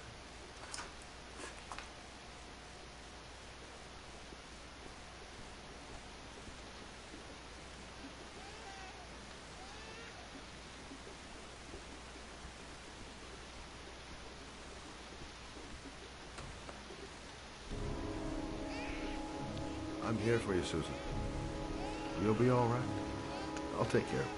S15: I'm here for you, Susan. You'll be all right. I'll take care of you.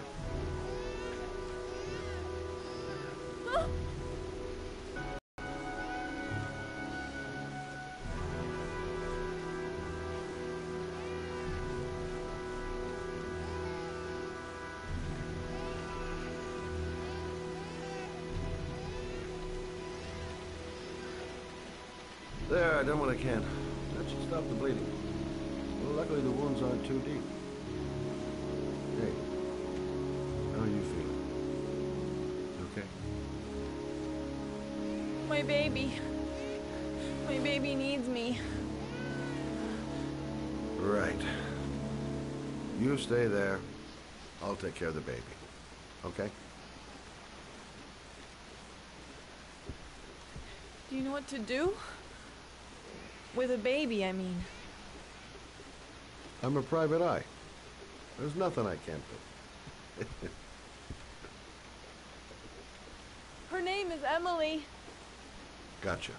S15: There, I done what I can. That should stop the bleeding. Well, luckily the wounds aren't too deep. Hey, how are you feeling? You okay?
S16: My baby. My baby needs me.
S15: Right. You stay there. I'll take care of the baby. Okay?
S16: Do you know what to do? With a baby, I mean.
S15: I'm a private eye. There's nothing I can't do.
S16: Her name is Emily.
S15: Gotcha.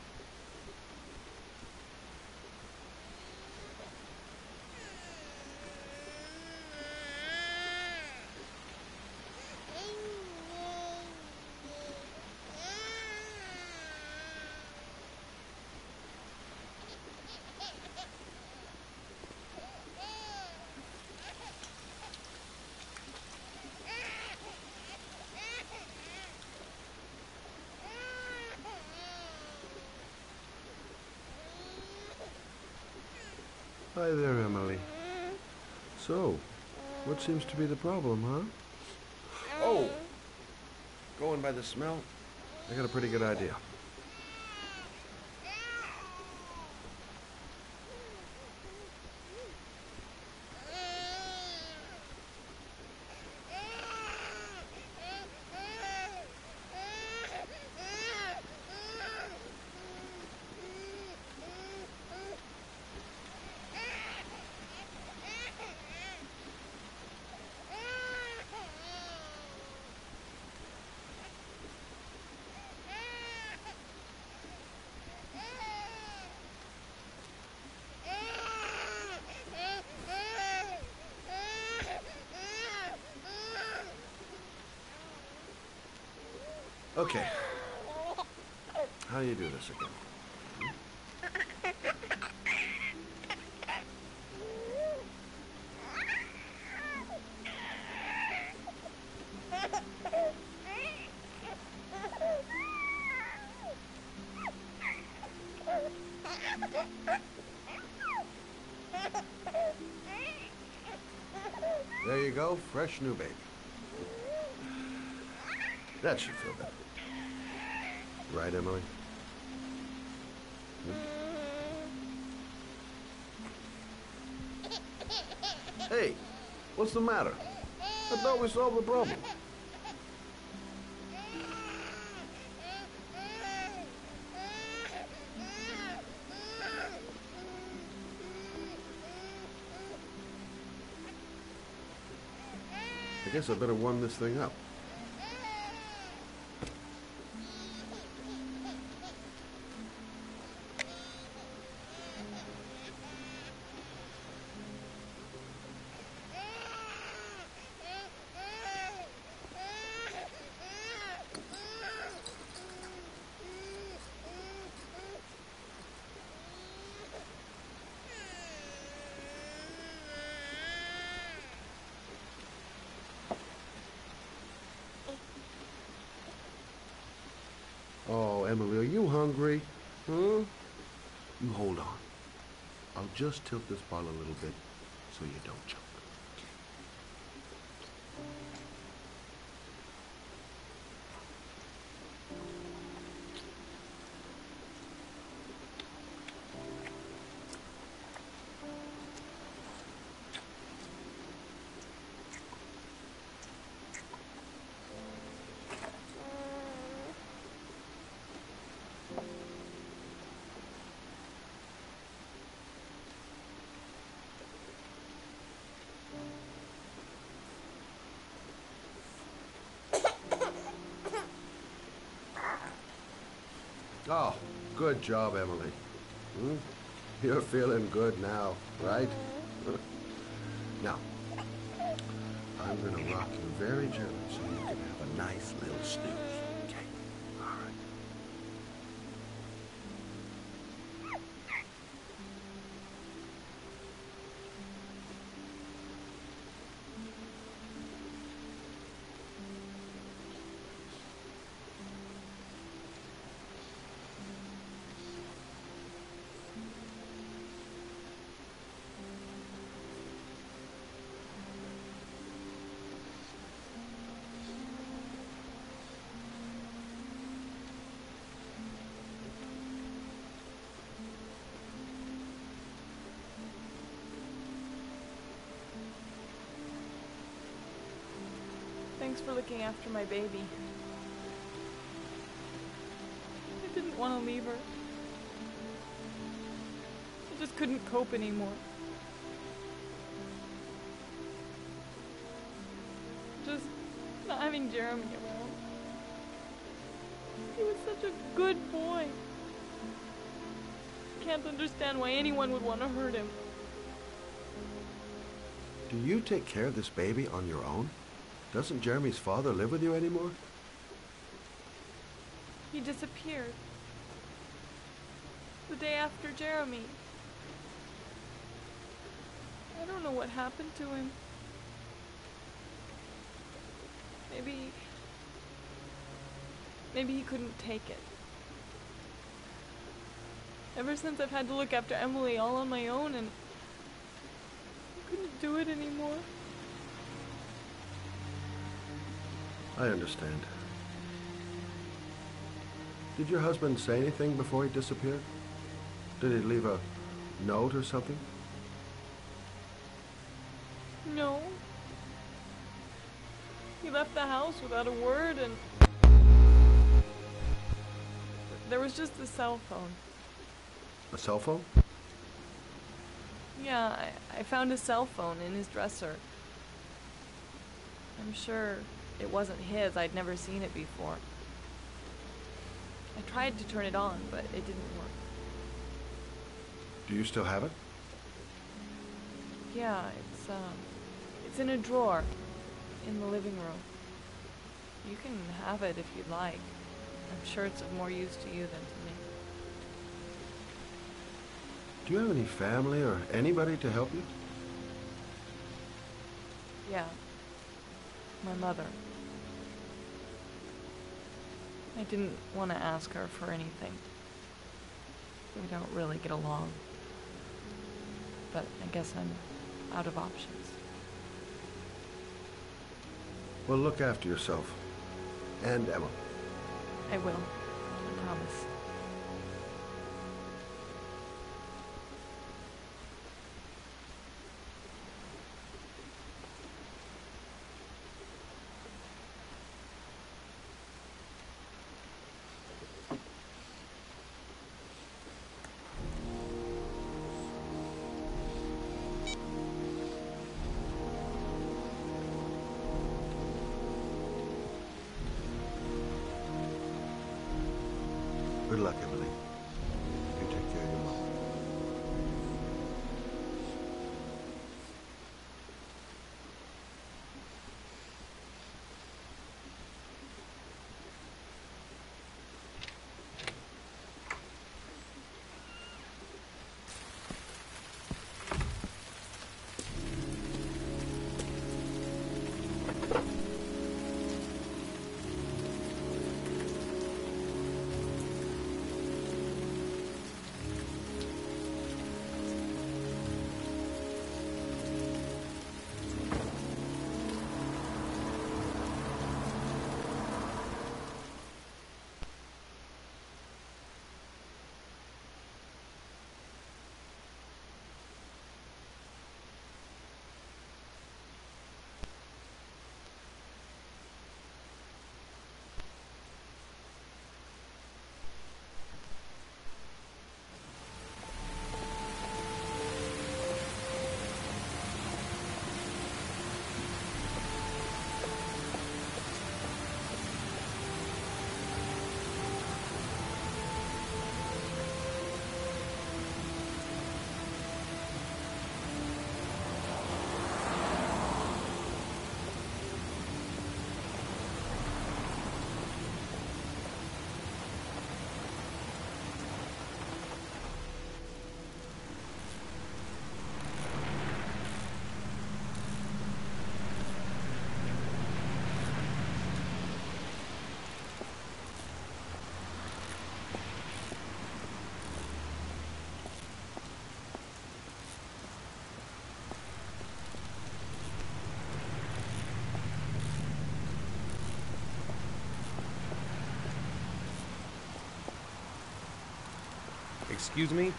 S15: Hi there, Emily. So, what seems to be the problem, huh? Oh! Going by the smell, I got a pretty good idea. Okay. How do you do this again?
S5: There you go, fresh new baby. That should feel better. Right, Emily? Hmm? Hey, what's the matter? I thought we solved the problem. I guess I better warm this thing up. Oh, Emily, are you hungry? Huh? You hold on. I'll just tilt this bottle a little bit so you don't choke. Oh, good job, Emily. Hmm? You're feeling good now, right? Now, I'm gonna rock you very gently so you can have a nice little snooze. Okay? All right.
S16: Thanks for looking after my baby. I didn't want to leave her. I just couldn't cope anymore. Just not having Jeremy around. He was such a good boy. I can't understand why anyone would want to hurt him.
S5: Do you take care of this baby on your own? Doesn't Jeremy's father live with you anymore?
S16: He disappeared. The day after Jeremy. I don't know what happened to him. Maybe... Maybe he couldn't take it. Ever since I've had to look after Emily all on my own, and I couldn't do it anymore.
S5: I understand. Did your husband say anything before he disappeared? Did he leave a note or something?
S16: No. He left the house without a word, and there was just a cell phone.
S5: A cell phone?
S16: Yeah, I, I found a cell phone in his dresser. I'm sure it wasn't his. I'd never seen it before. I tried to turn it on, but it didn't work.
S5: Do you still have it?
S16: Yeah, it's, um, it's in a drawer in the living room. You can have it if you'd like. I'm sure it's of more use to you than to me.
S5: Do you have any family or anybody to help you?
S16: Yeah. My mother. I didn't want to ask her for anything. We don't really get along. But I guess I'm out of options.
S15: Well, look after yourself. And Emma.
S16: I will. I promise.
S15: Good luck, Emily. You take care of your mom.
S1: Excuse me?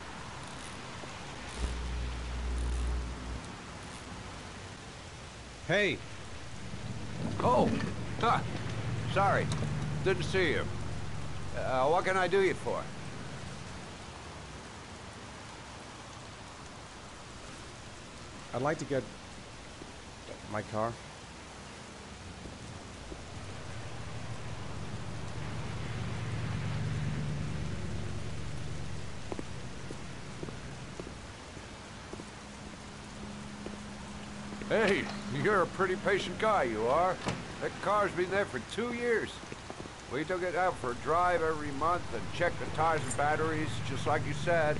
S1: Hey!
S5: Oh! Huh. Sorry. Didn't see you. Uh, what can I do you for?
S1: I'd like to get my car.
S5: Hey, you're a pretty patient guy, you are. That car's been there for two years. We took it out for a drive every month and checked the tires and batteries, just like you said.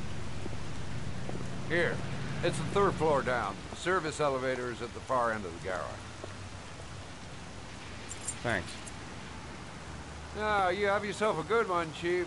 S5: Here, it's the third floor down. The service elevator is at the far end of the garage.
S1: Thanks.
S5: Now, you have yourself a good one, Chief.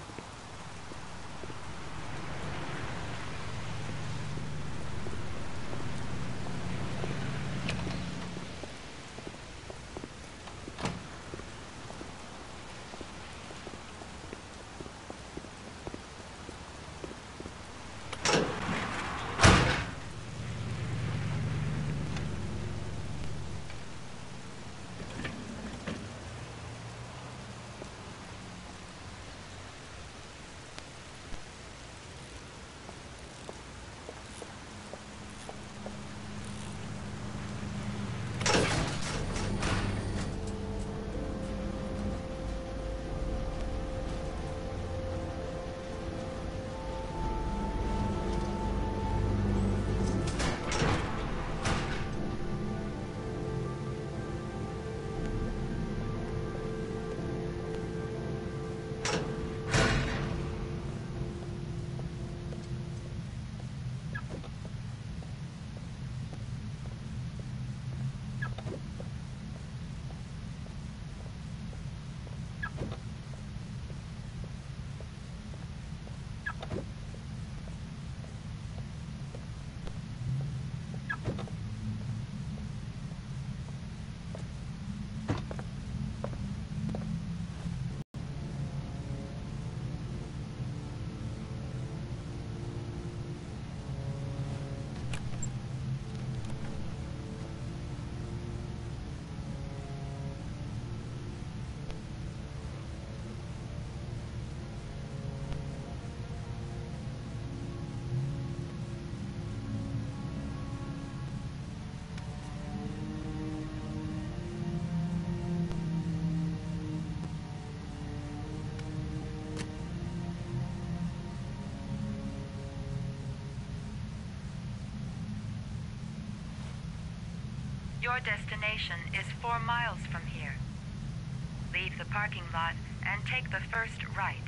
S4: Your destination is four miles from here. Leave the parking lot and take the first right.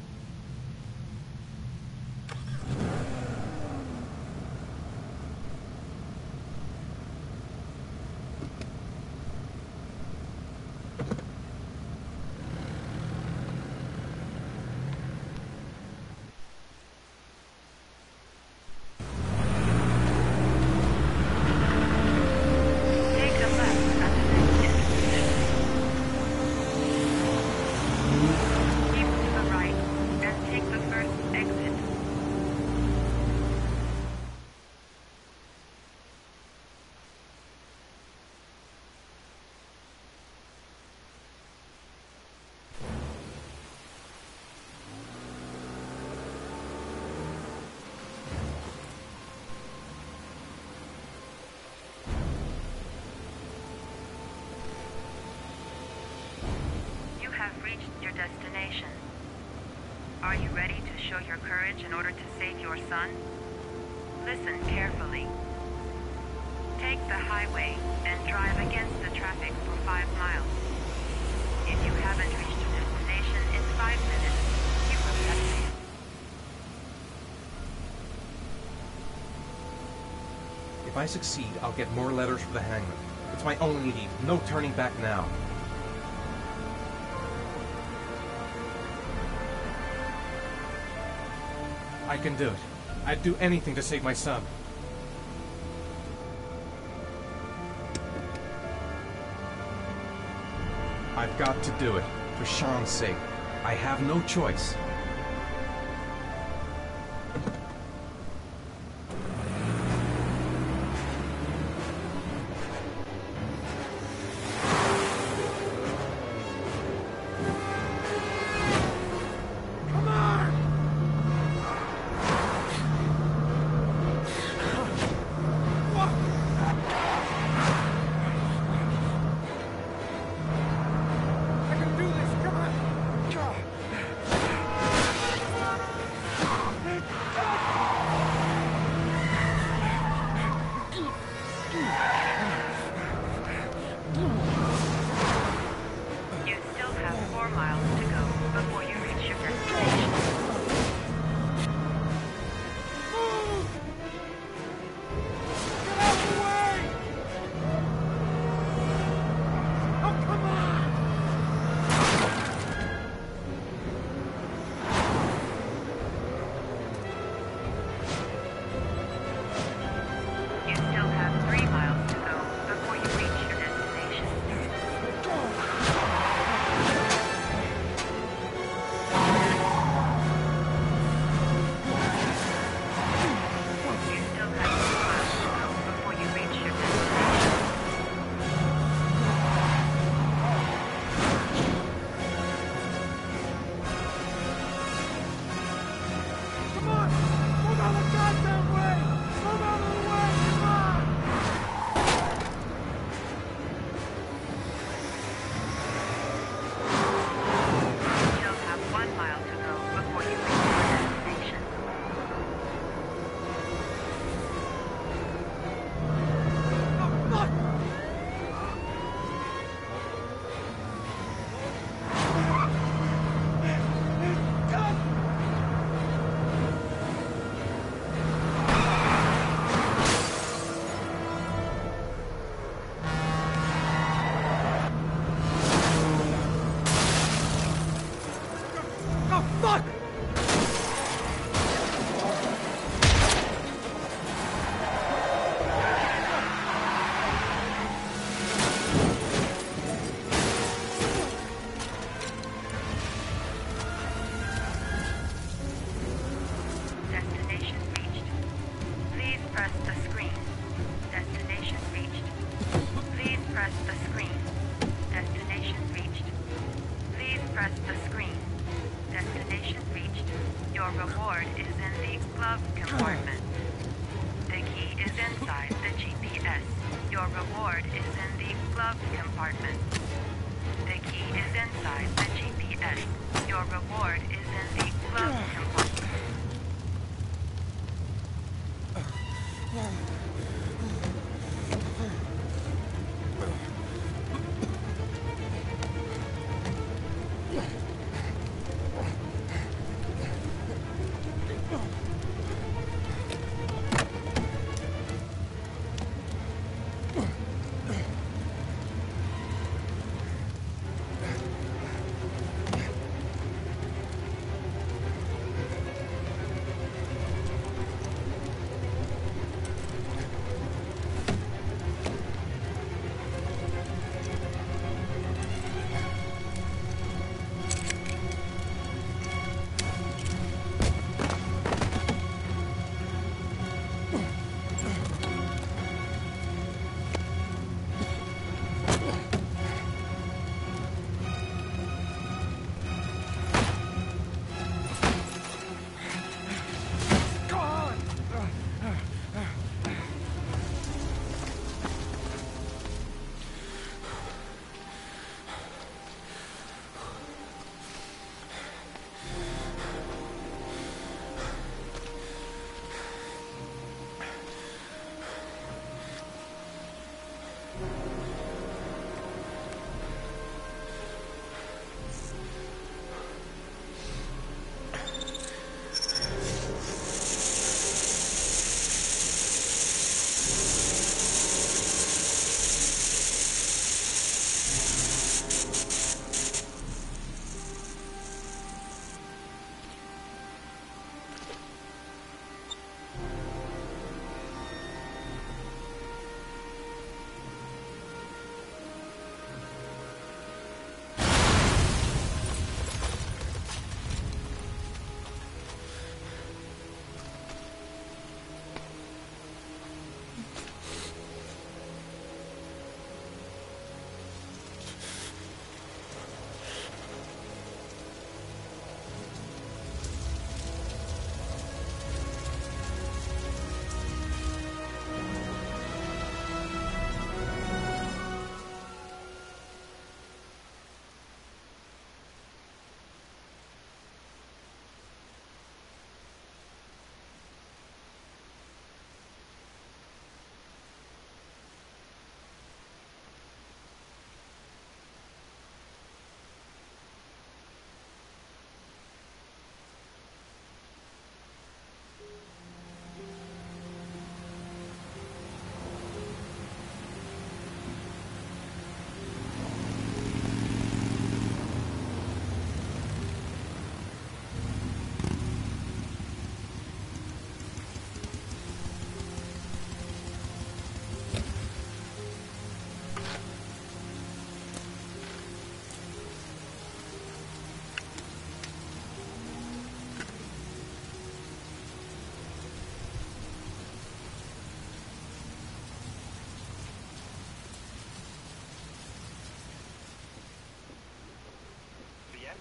S4: Reached your destination. Are you ready to show your courage in order to save your son? Listen carefully. Take the highway and drive against the traffic for five miles. If you haven't reached your destination in five minutes, you will have failed.
S1: If I succeed, I'll get more letters for the hangman. It's my only lead. No turning back now. I can do it. I'd do anything to save my son. I've got to do it. For Sean's sake. I have no choice.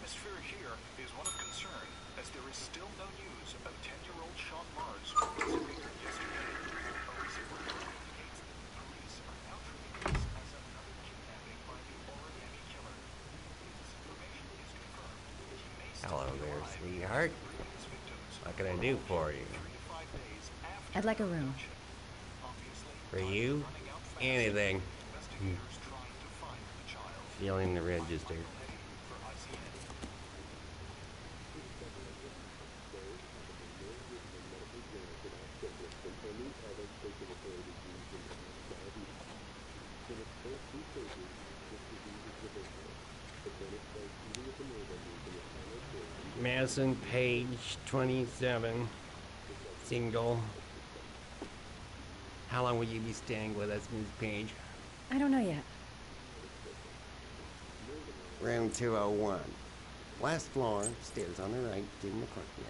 S17: atmosphere here is one of concern, as there is still no news of ten-year-old Sean Mars who disappeared yesterday. A recent report indicates that the police are now treating this as another kidnapping by the Origami Killer. If this information is confirmed, he may still
S18: Hello
S17: be
S18: there,
S17: alive
S18: sweetheart. What can I do for you?
S12: I'd like a room.
S18: For you? Anything. Hmm. Feeling the register. Madison Page, twenty-seven, single. How long will you be staying with us, Miss Page?
S12: I don't know yet.
S18: Room two oh one. Last floor, stairs on the right, to the courtyard.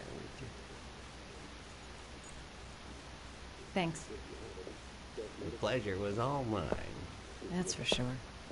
S12: Thanks.
S18: The pleasure was all mine.
S12: That's for sure.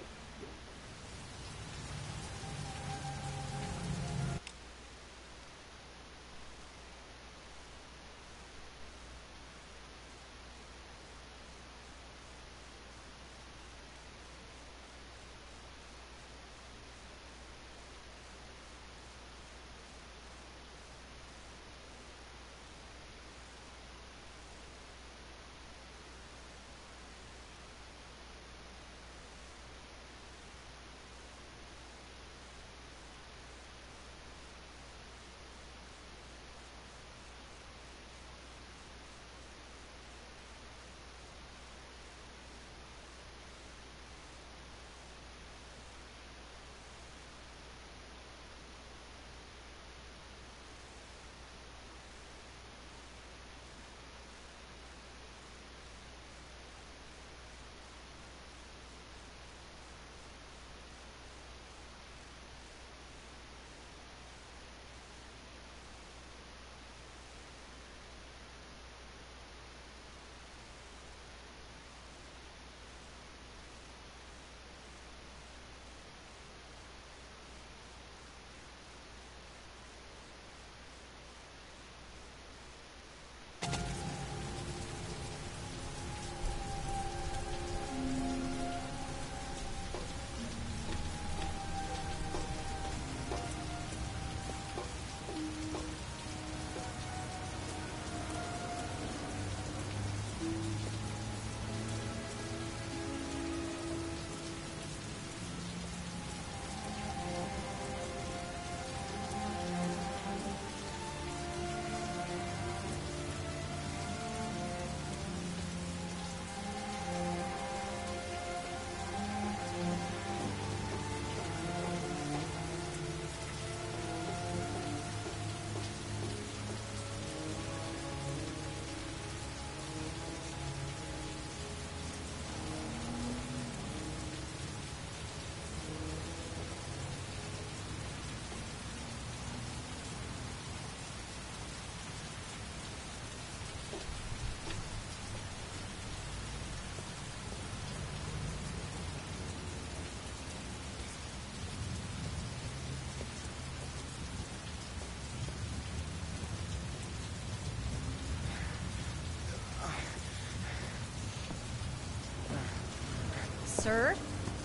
S12: Sir?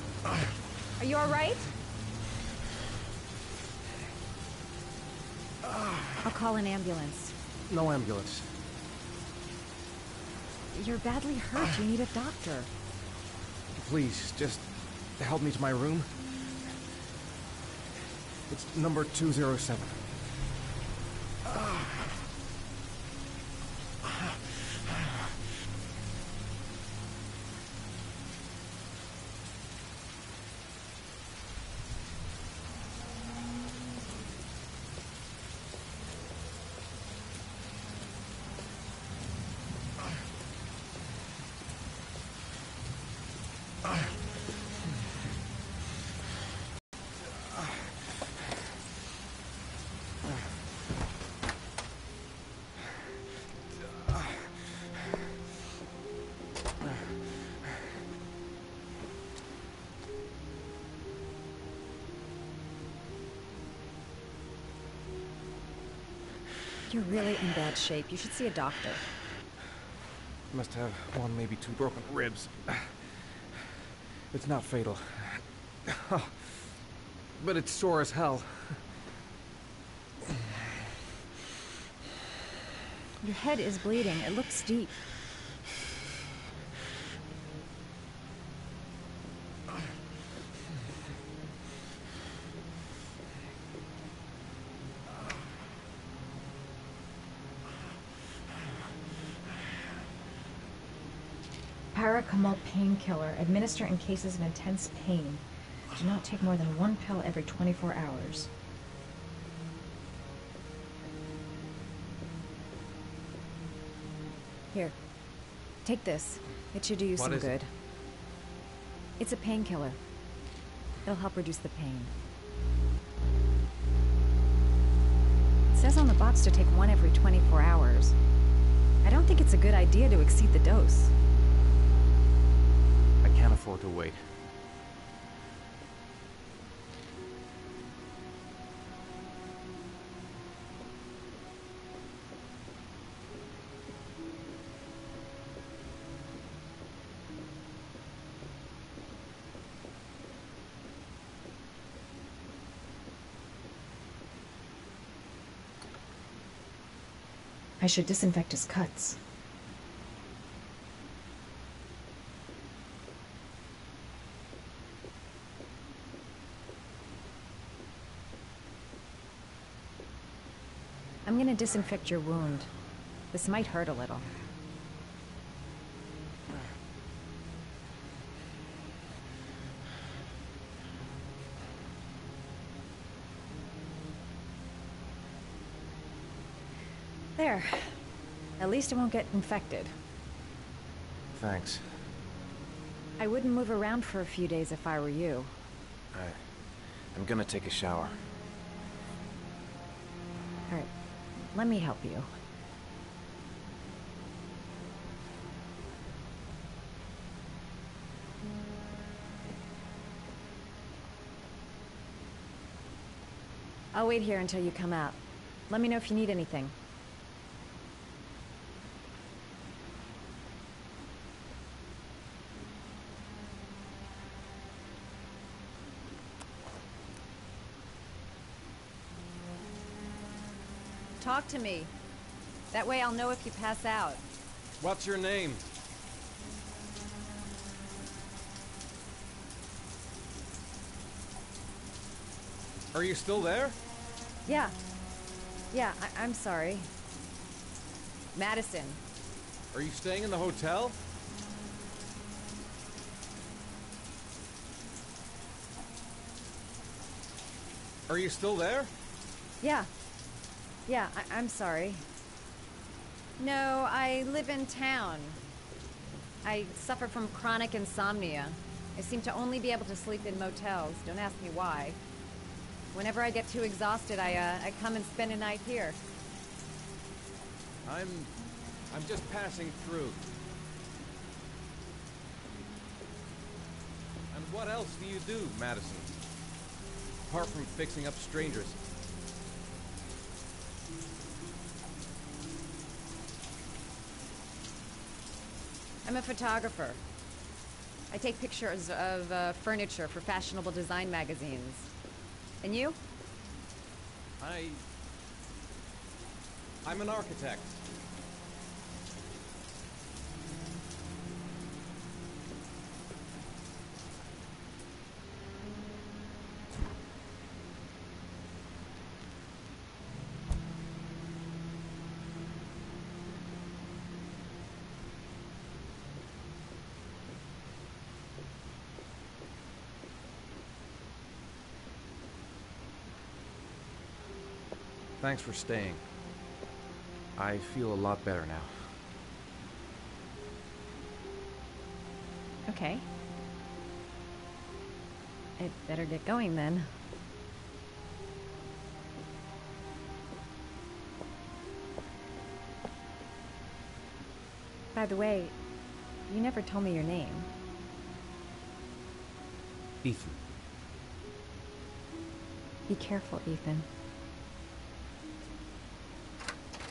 S12: Are you all right? I'll call an ambulance.
S1: No ambulance.
S12: You're badly hurt. You need a doctor.
S1: Please, just help me to my room. It's number two oh seven.
S12: You're really in bad shape. You should see a doctor.
S1: Must have one, maybe two broken ribs. It's not fatal. But it's sore as hell.
S12: Your head is bleeding. It looks deep. Paracetamol painkiller. Administer in cases of intense pain. Do not take more than one pill every twenty-four hours. Here. Take this. It should do you
S1: What
S12: some
S1: is
S12: good.
S1: it?
S12: It's a painkiller. It'll help reduce the pain. It says on the box to take one every twenty-four hours. I don't think it's a good idea to exceed the dose.
S1: I can't afford to wait.
S12: I should disinfect his cuts. I'm gonna disinfect your wound. This might hurt a little. There. At least it won't get infected.
S1: Thanks.
S12: I wouldn't move around for a few days if I were you.
S1: I... I'm gonna take a shower.
S12: Alright. Let me help you. I'll wait here until you come out. Let me know if you need anything. Talk to me. That way I'll know if you pass out.
S1: What's your name? Are you still there?
S12: Yeah. Yeah, I I'm sorry. Madison.
S1: Are you staying in the hotel? Are you still there?
S12: Yeah. Yeah, I I'm sorry. No, I live in town. I suffer from chronic insomnia. I seem to only be able to sleep in motels. Don't ask me why. Whenever I get too exhausted, I, uh, I come and spend a night here.
S1: I'm... I'm just passing through. And what else do you do, Madison? Apart from fixing up strangers.
S12: I'm a photographer. I take pictures of uh, furniture for fashionable design magazines. And you?
S1: I... I'm an architect. Thanks for staying. I feel a lot better now.
S12: Okay. I'd better get going then. By the way, you never told me your name.
S1: Ethan.
S12: Be careful, Ethan.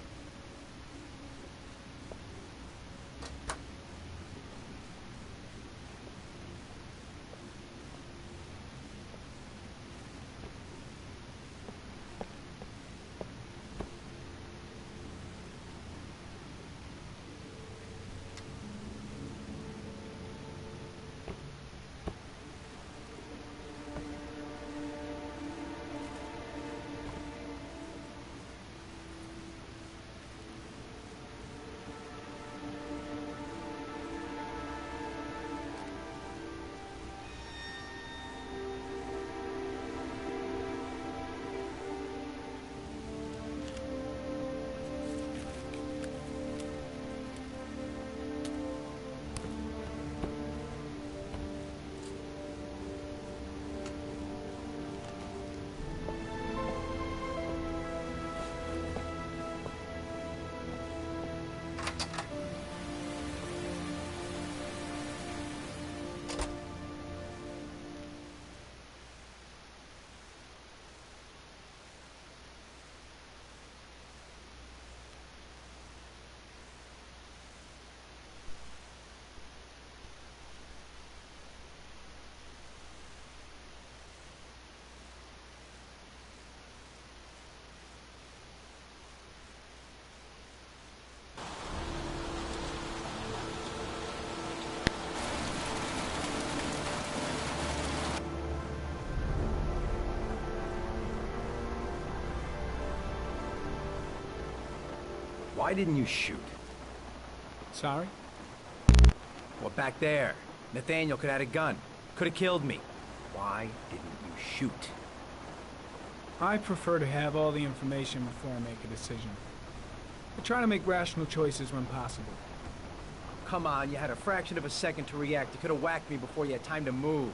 S8: Why didn't you shoot?
S3: Sorry?
S8: Well, back there. Nathaniel could have had a gun. Could have killed me. Why didn't you shoot?
S3: I prefer to have all the information before I make a decision. I try to make rational choices when possible.
S8: Come on, you had a fraction of a second to react. You could have whacked me before you had time to move.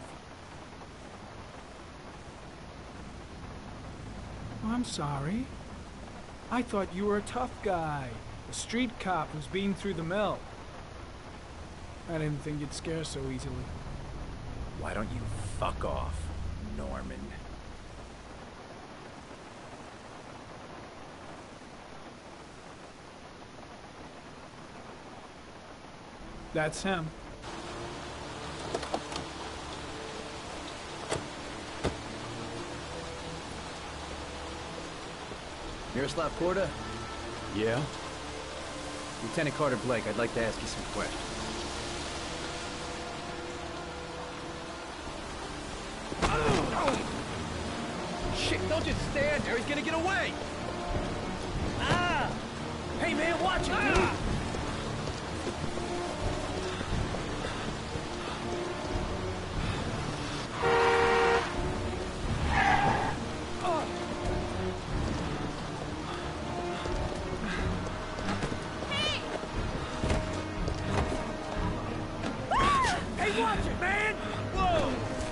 S3: I'm sorry. I thought you were a tough guy. A street cop who's been through the mill. I didn't think you'd scare so easily.
S8: Why don't you fuck off, Norman?
S3: That's him.
S8: Miroslav Korda?
S6: Yeah?
S8: Lieutenant Carter Blake, I'd like to ask you some questions. Shit, don't just stand there. He's gonna get away.
S11: Ah! Hey, man, watch it, dude! Hey, watch it, man! Whoa!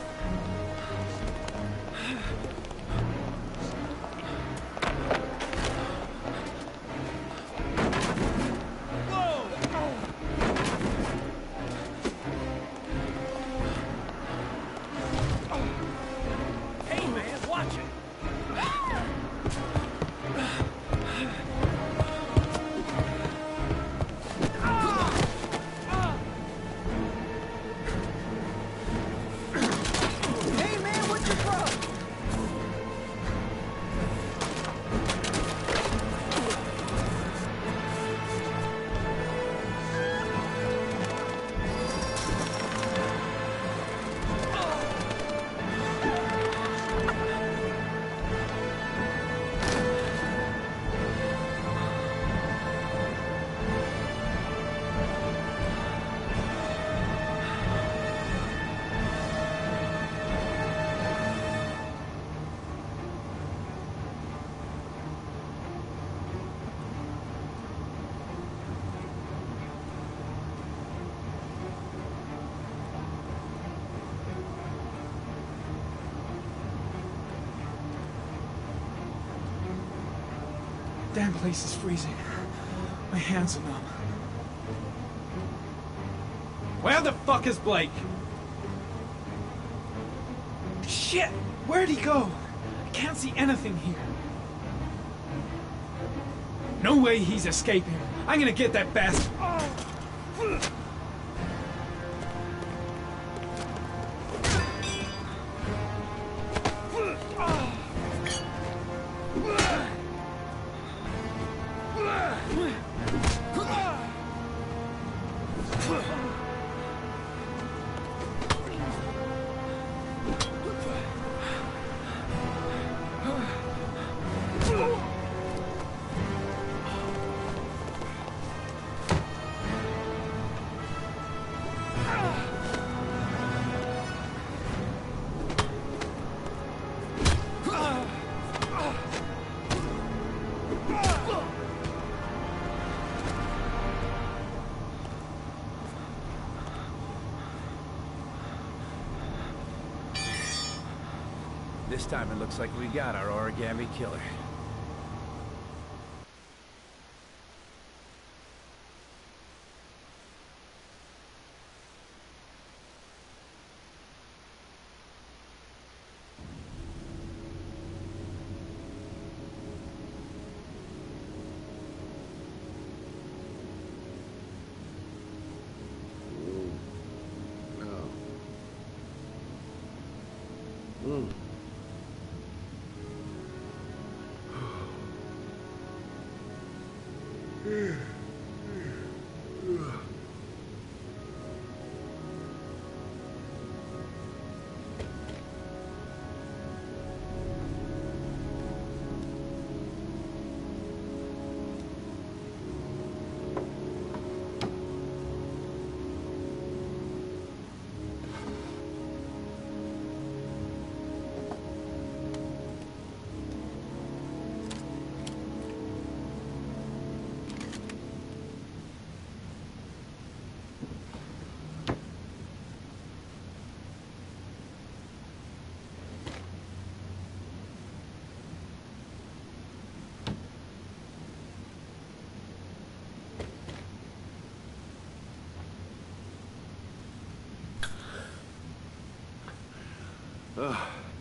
S11: Hey, man, watch it! Hey, man, what's your problem?
S3: Damn place is freezing. My hands are numb. Where the fuck is Blake? Shit! Where'd he go? I can't see anything here. No way he's escaping. I'm gonna get that bastard.
S8: This time it looks like we got our origami killer.
S15: Mm. Ugh.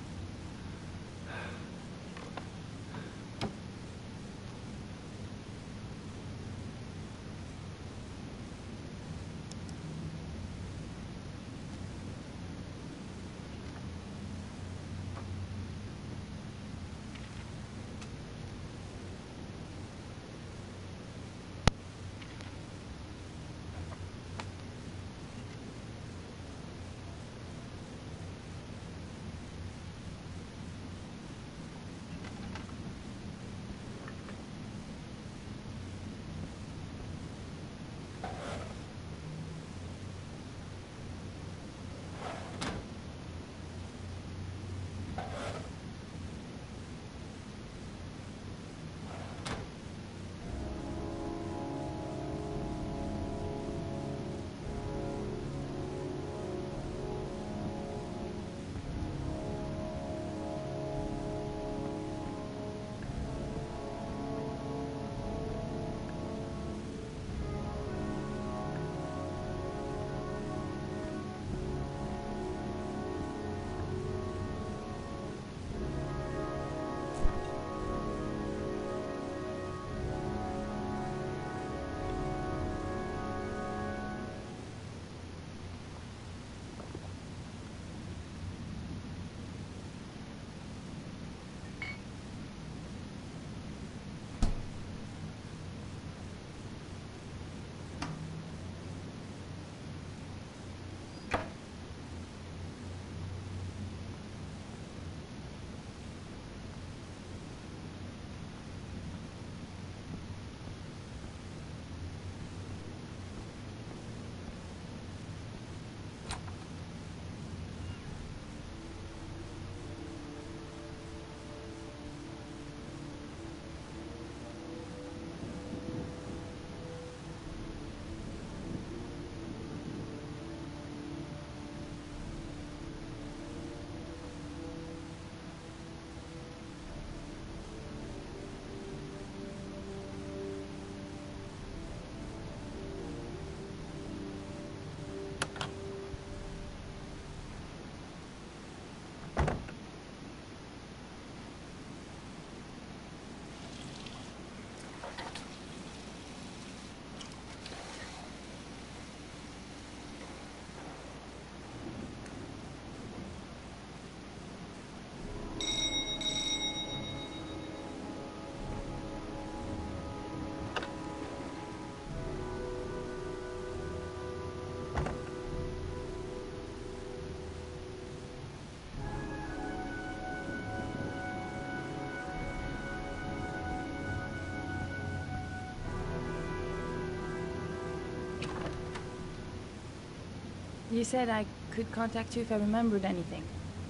S16: You said I could contact you if I remembered anything.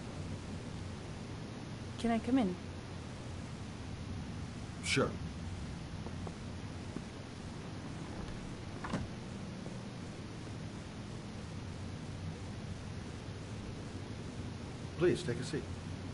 S16: Can I come in?
S15: Sure. Please, take a seat.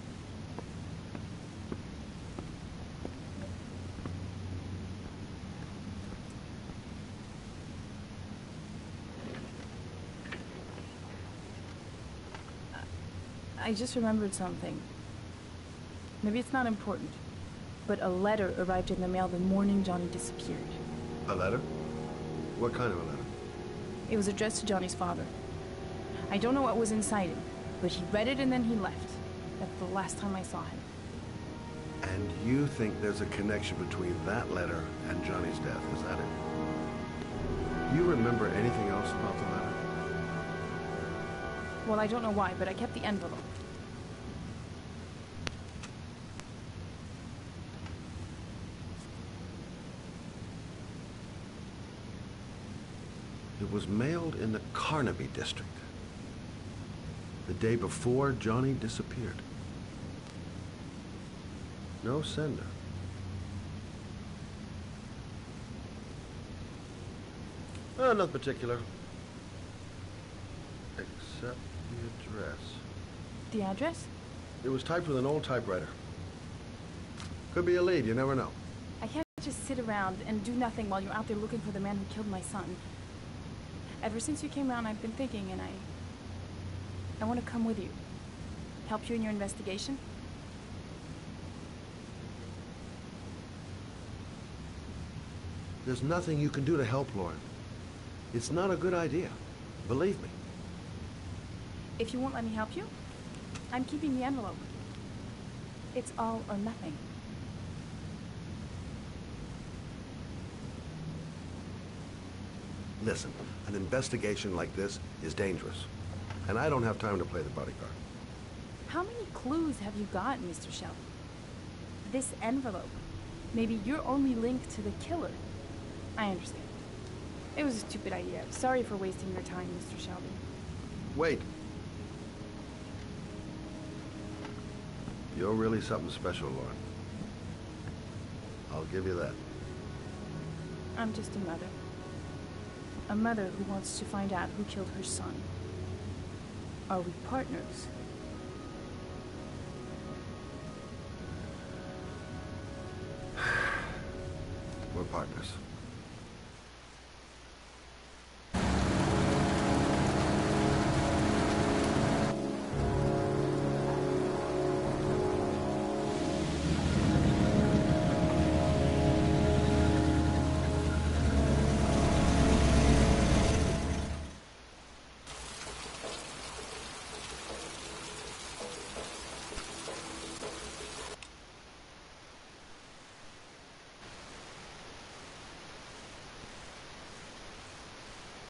S16: I just remembered something. Maybe it's not important, but a letter arrived in the mail the morning Johnny disappeared.
S15: A letter? What kind of a letter?
S16: It was addressed to Johnny's father. I don't know what was inside it, but he read it and then he left. That's the last time I saw him.
S15: And you think there's a connection between that letter and Johnny's death, is that it? You remember anything else about the letter?
S16: Well, I don't know why, but I kept the envelope.
S15: It was mailed in the Carnaby district, the day before Johnny disappeared. No sender. Uh, nothing particular, except the address.
S16: The address?
S15: It was typed with an old typewriter. Could be a lead, you never know.
S16: I can't just sit around and do nothing while you're out there looking for the man who killed my son. Ever since you came around, I've been thinking, and I... I want to come with you.
S9: Help you in your investigation?
S15: There's nothing you can do to help, Lauren. It's not a good idea. Believe me.
S9: If you won't let me help you, I'm keeping the envelope. It's all or nothing.
S15: Listen, an investigation like this is dangerous. And I don't have time to play the bodyguard.
S9: How many clues have you got, Mister Shelby? This envelope. Maybe your only link to the killer. I understand. It was a stupid idea. Sorry for wasting your time, Mister Shelby.
S15: Wait. You're really something special, Lauren. I'll give you that.
S9: I'm just a mother. A mother who wants to find out who killed her son. Are we partners?
S15: We're partners.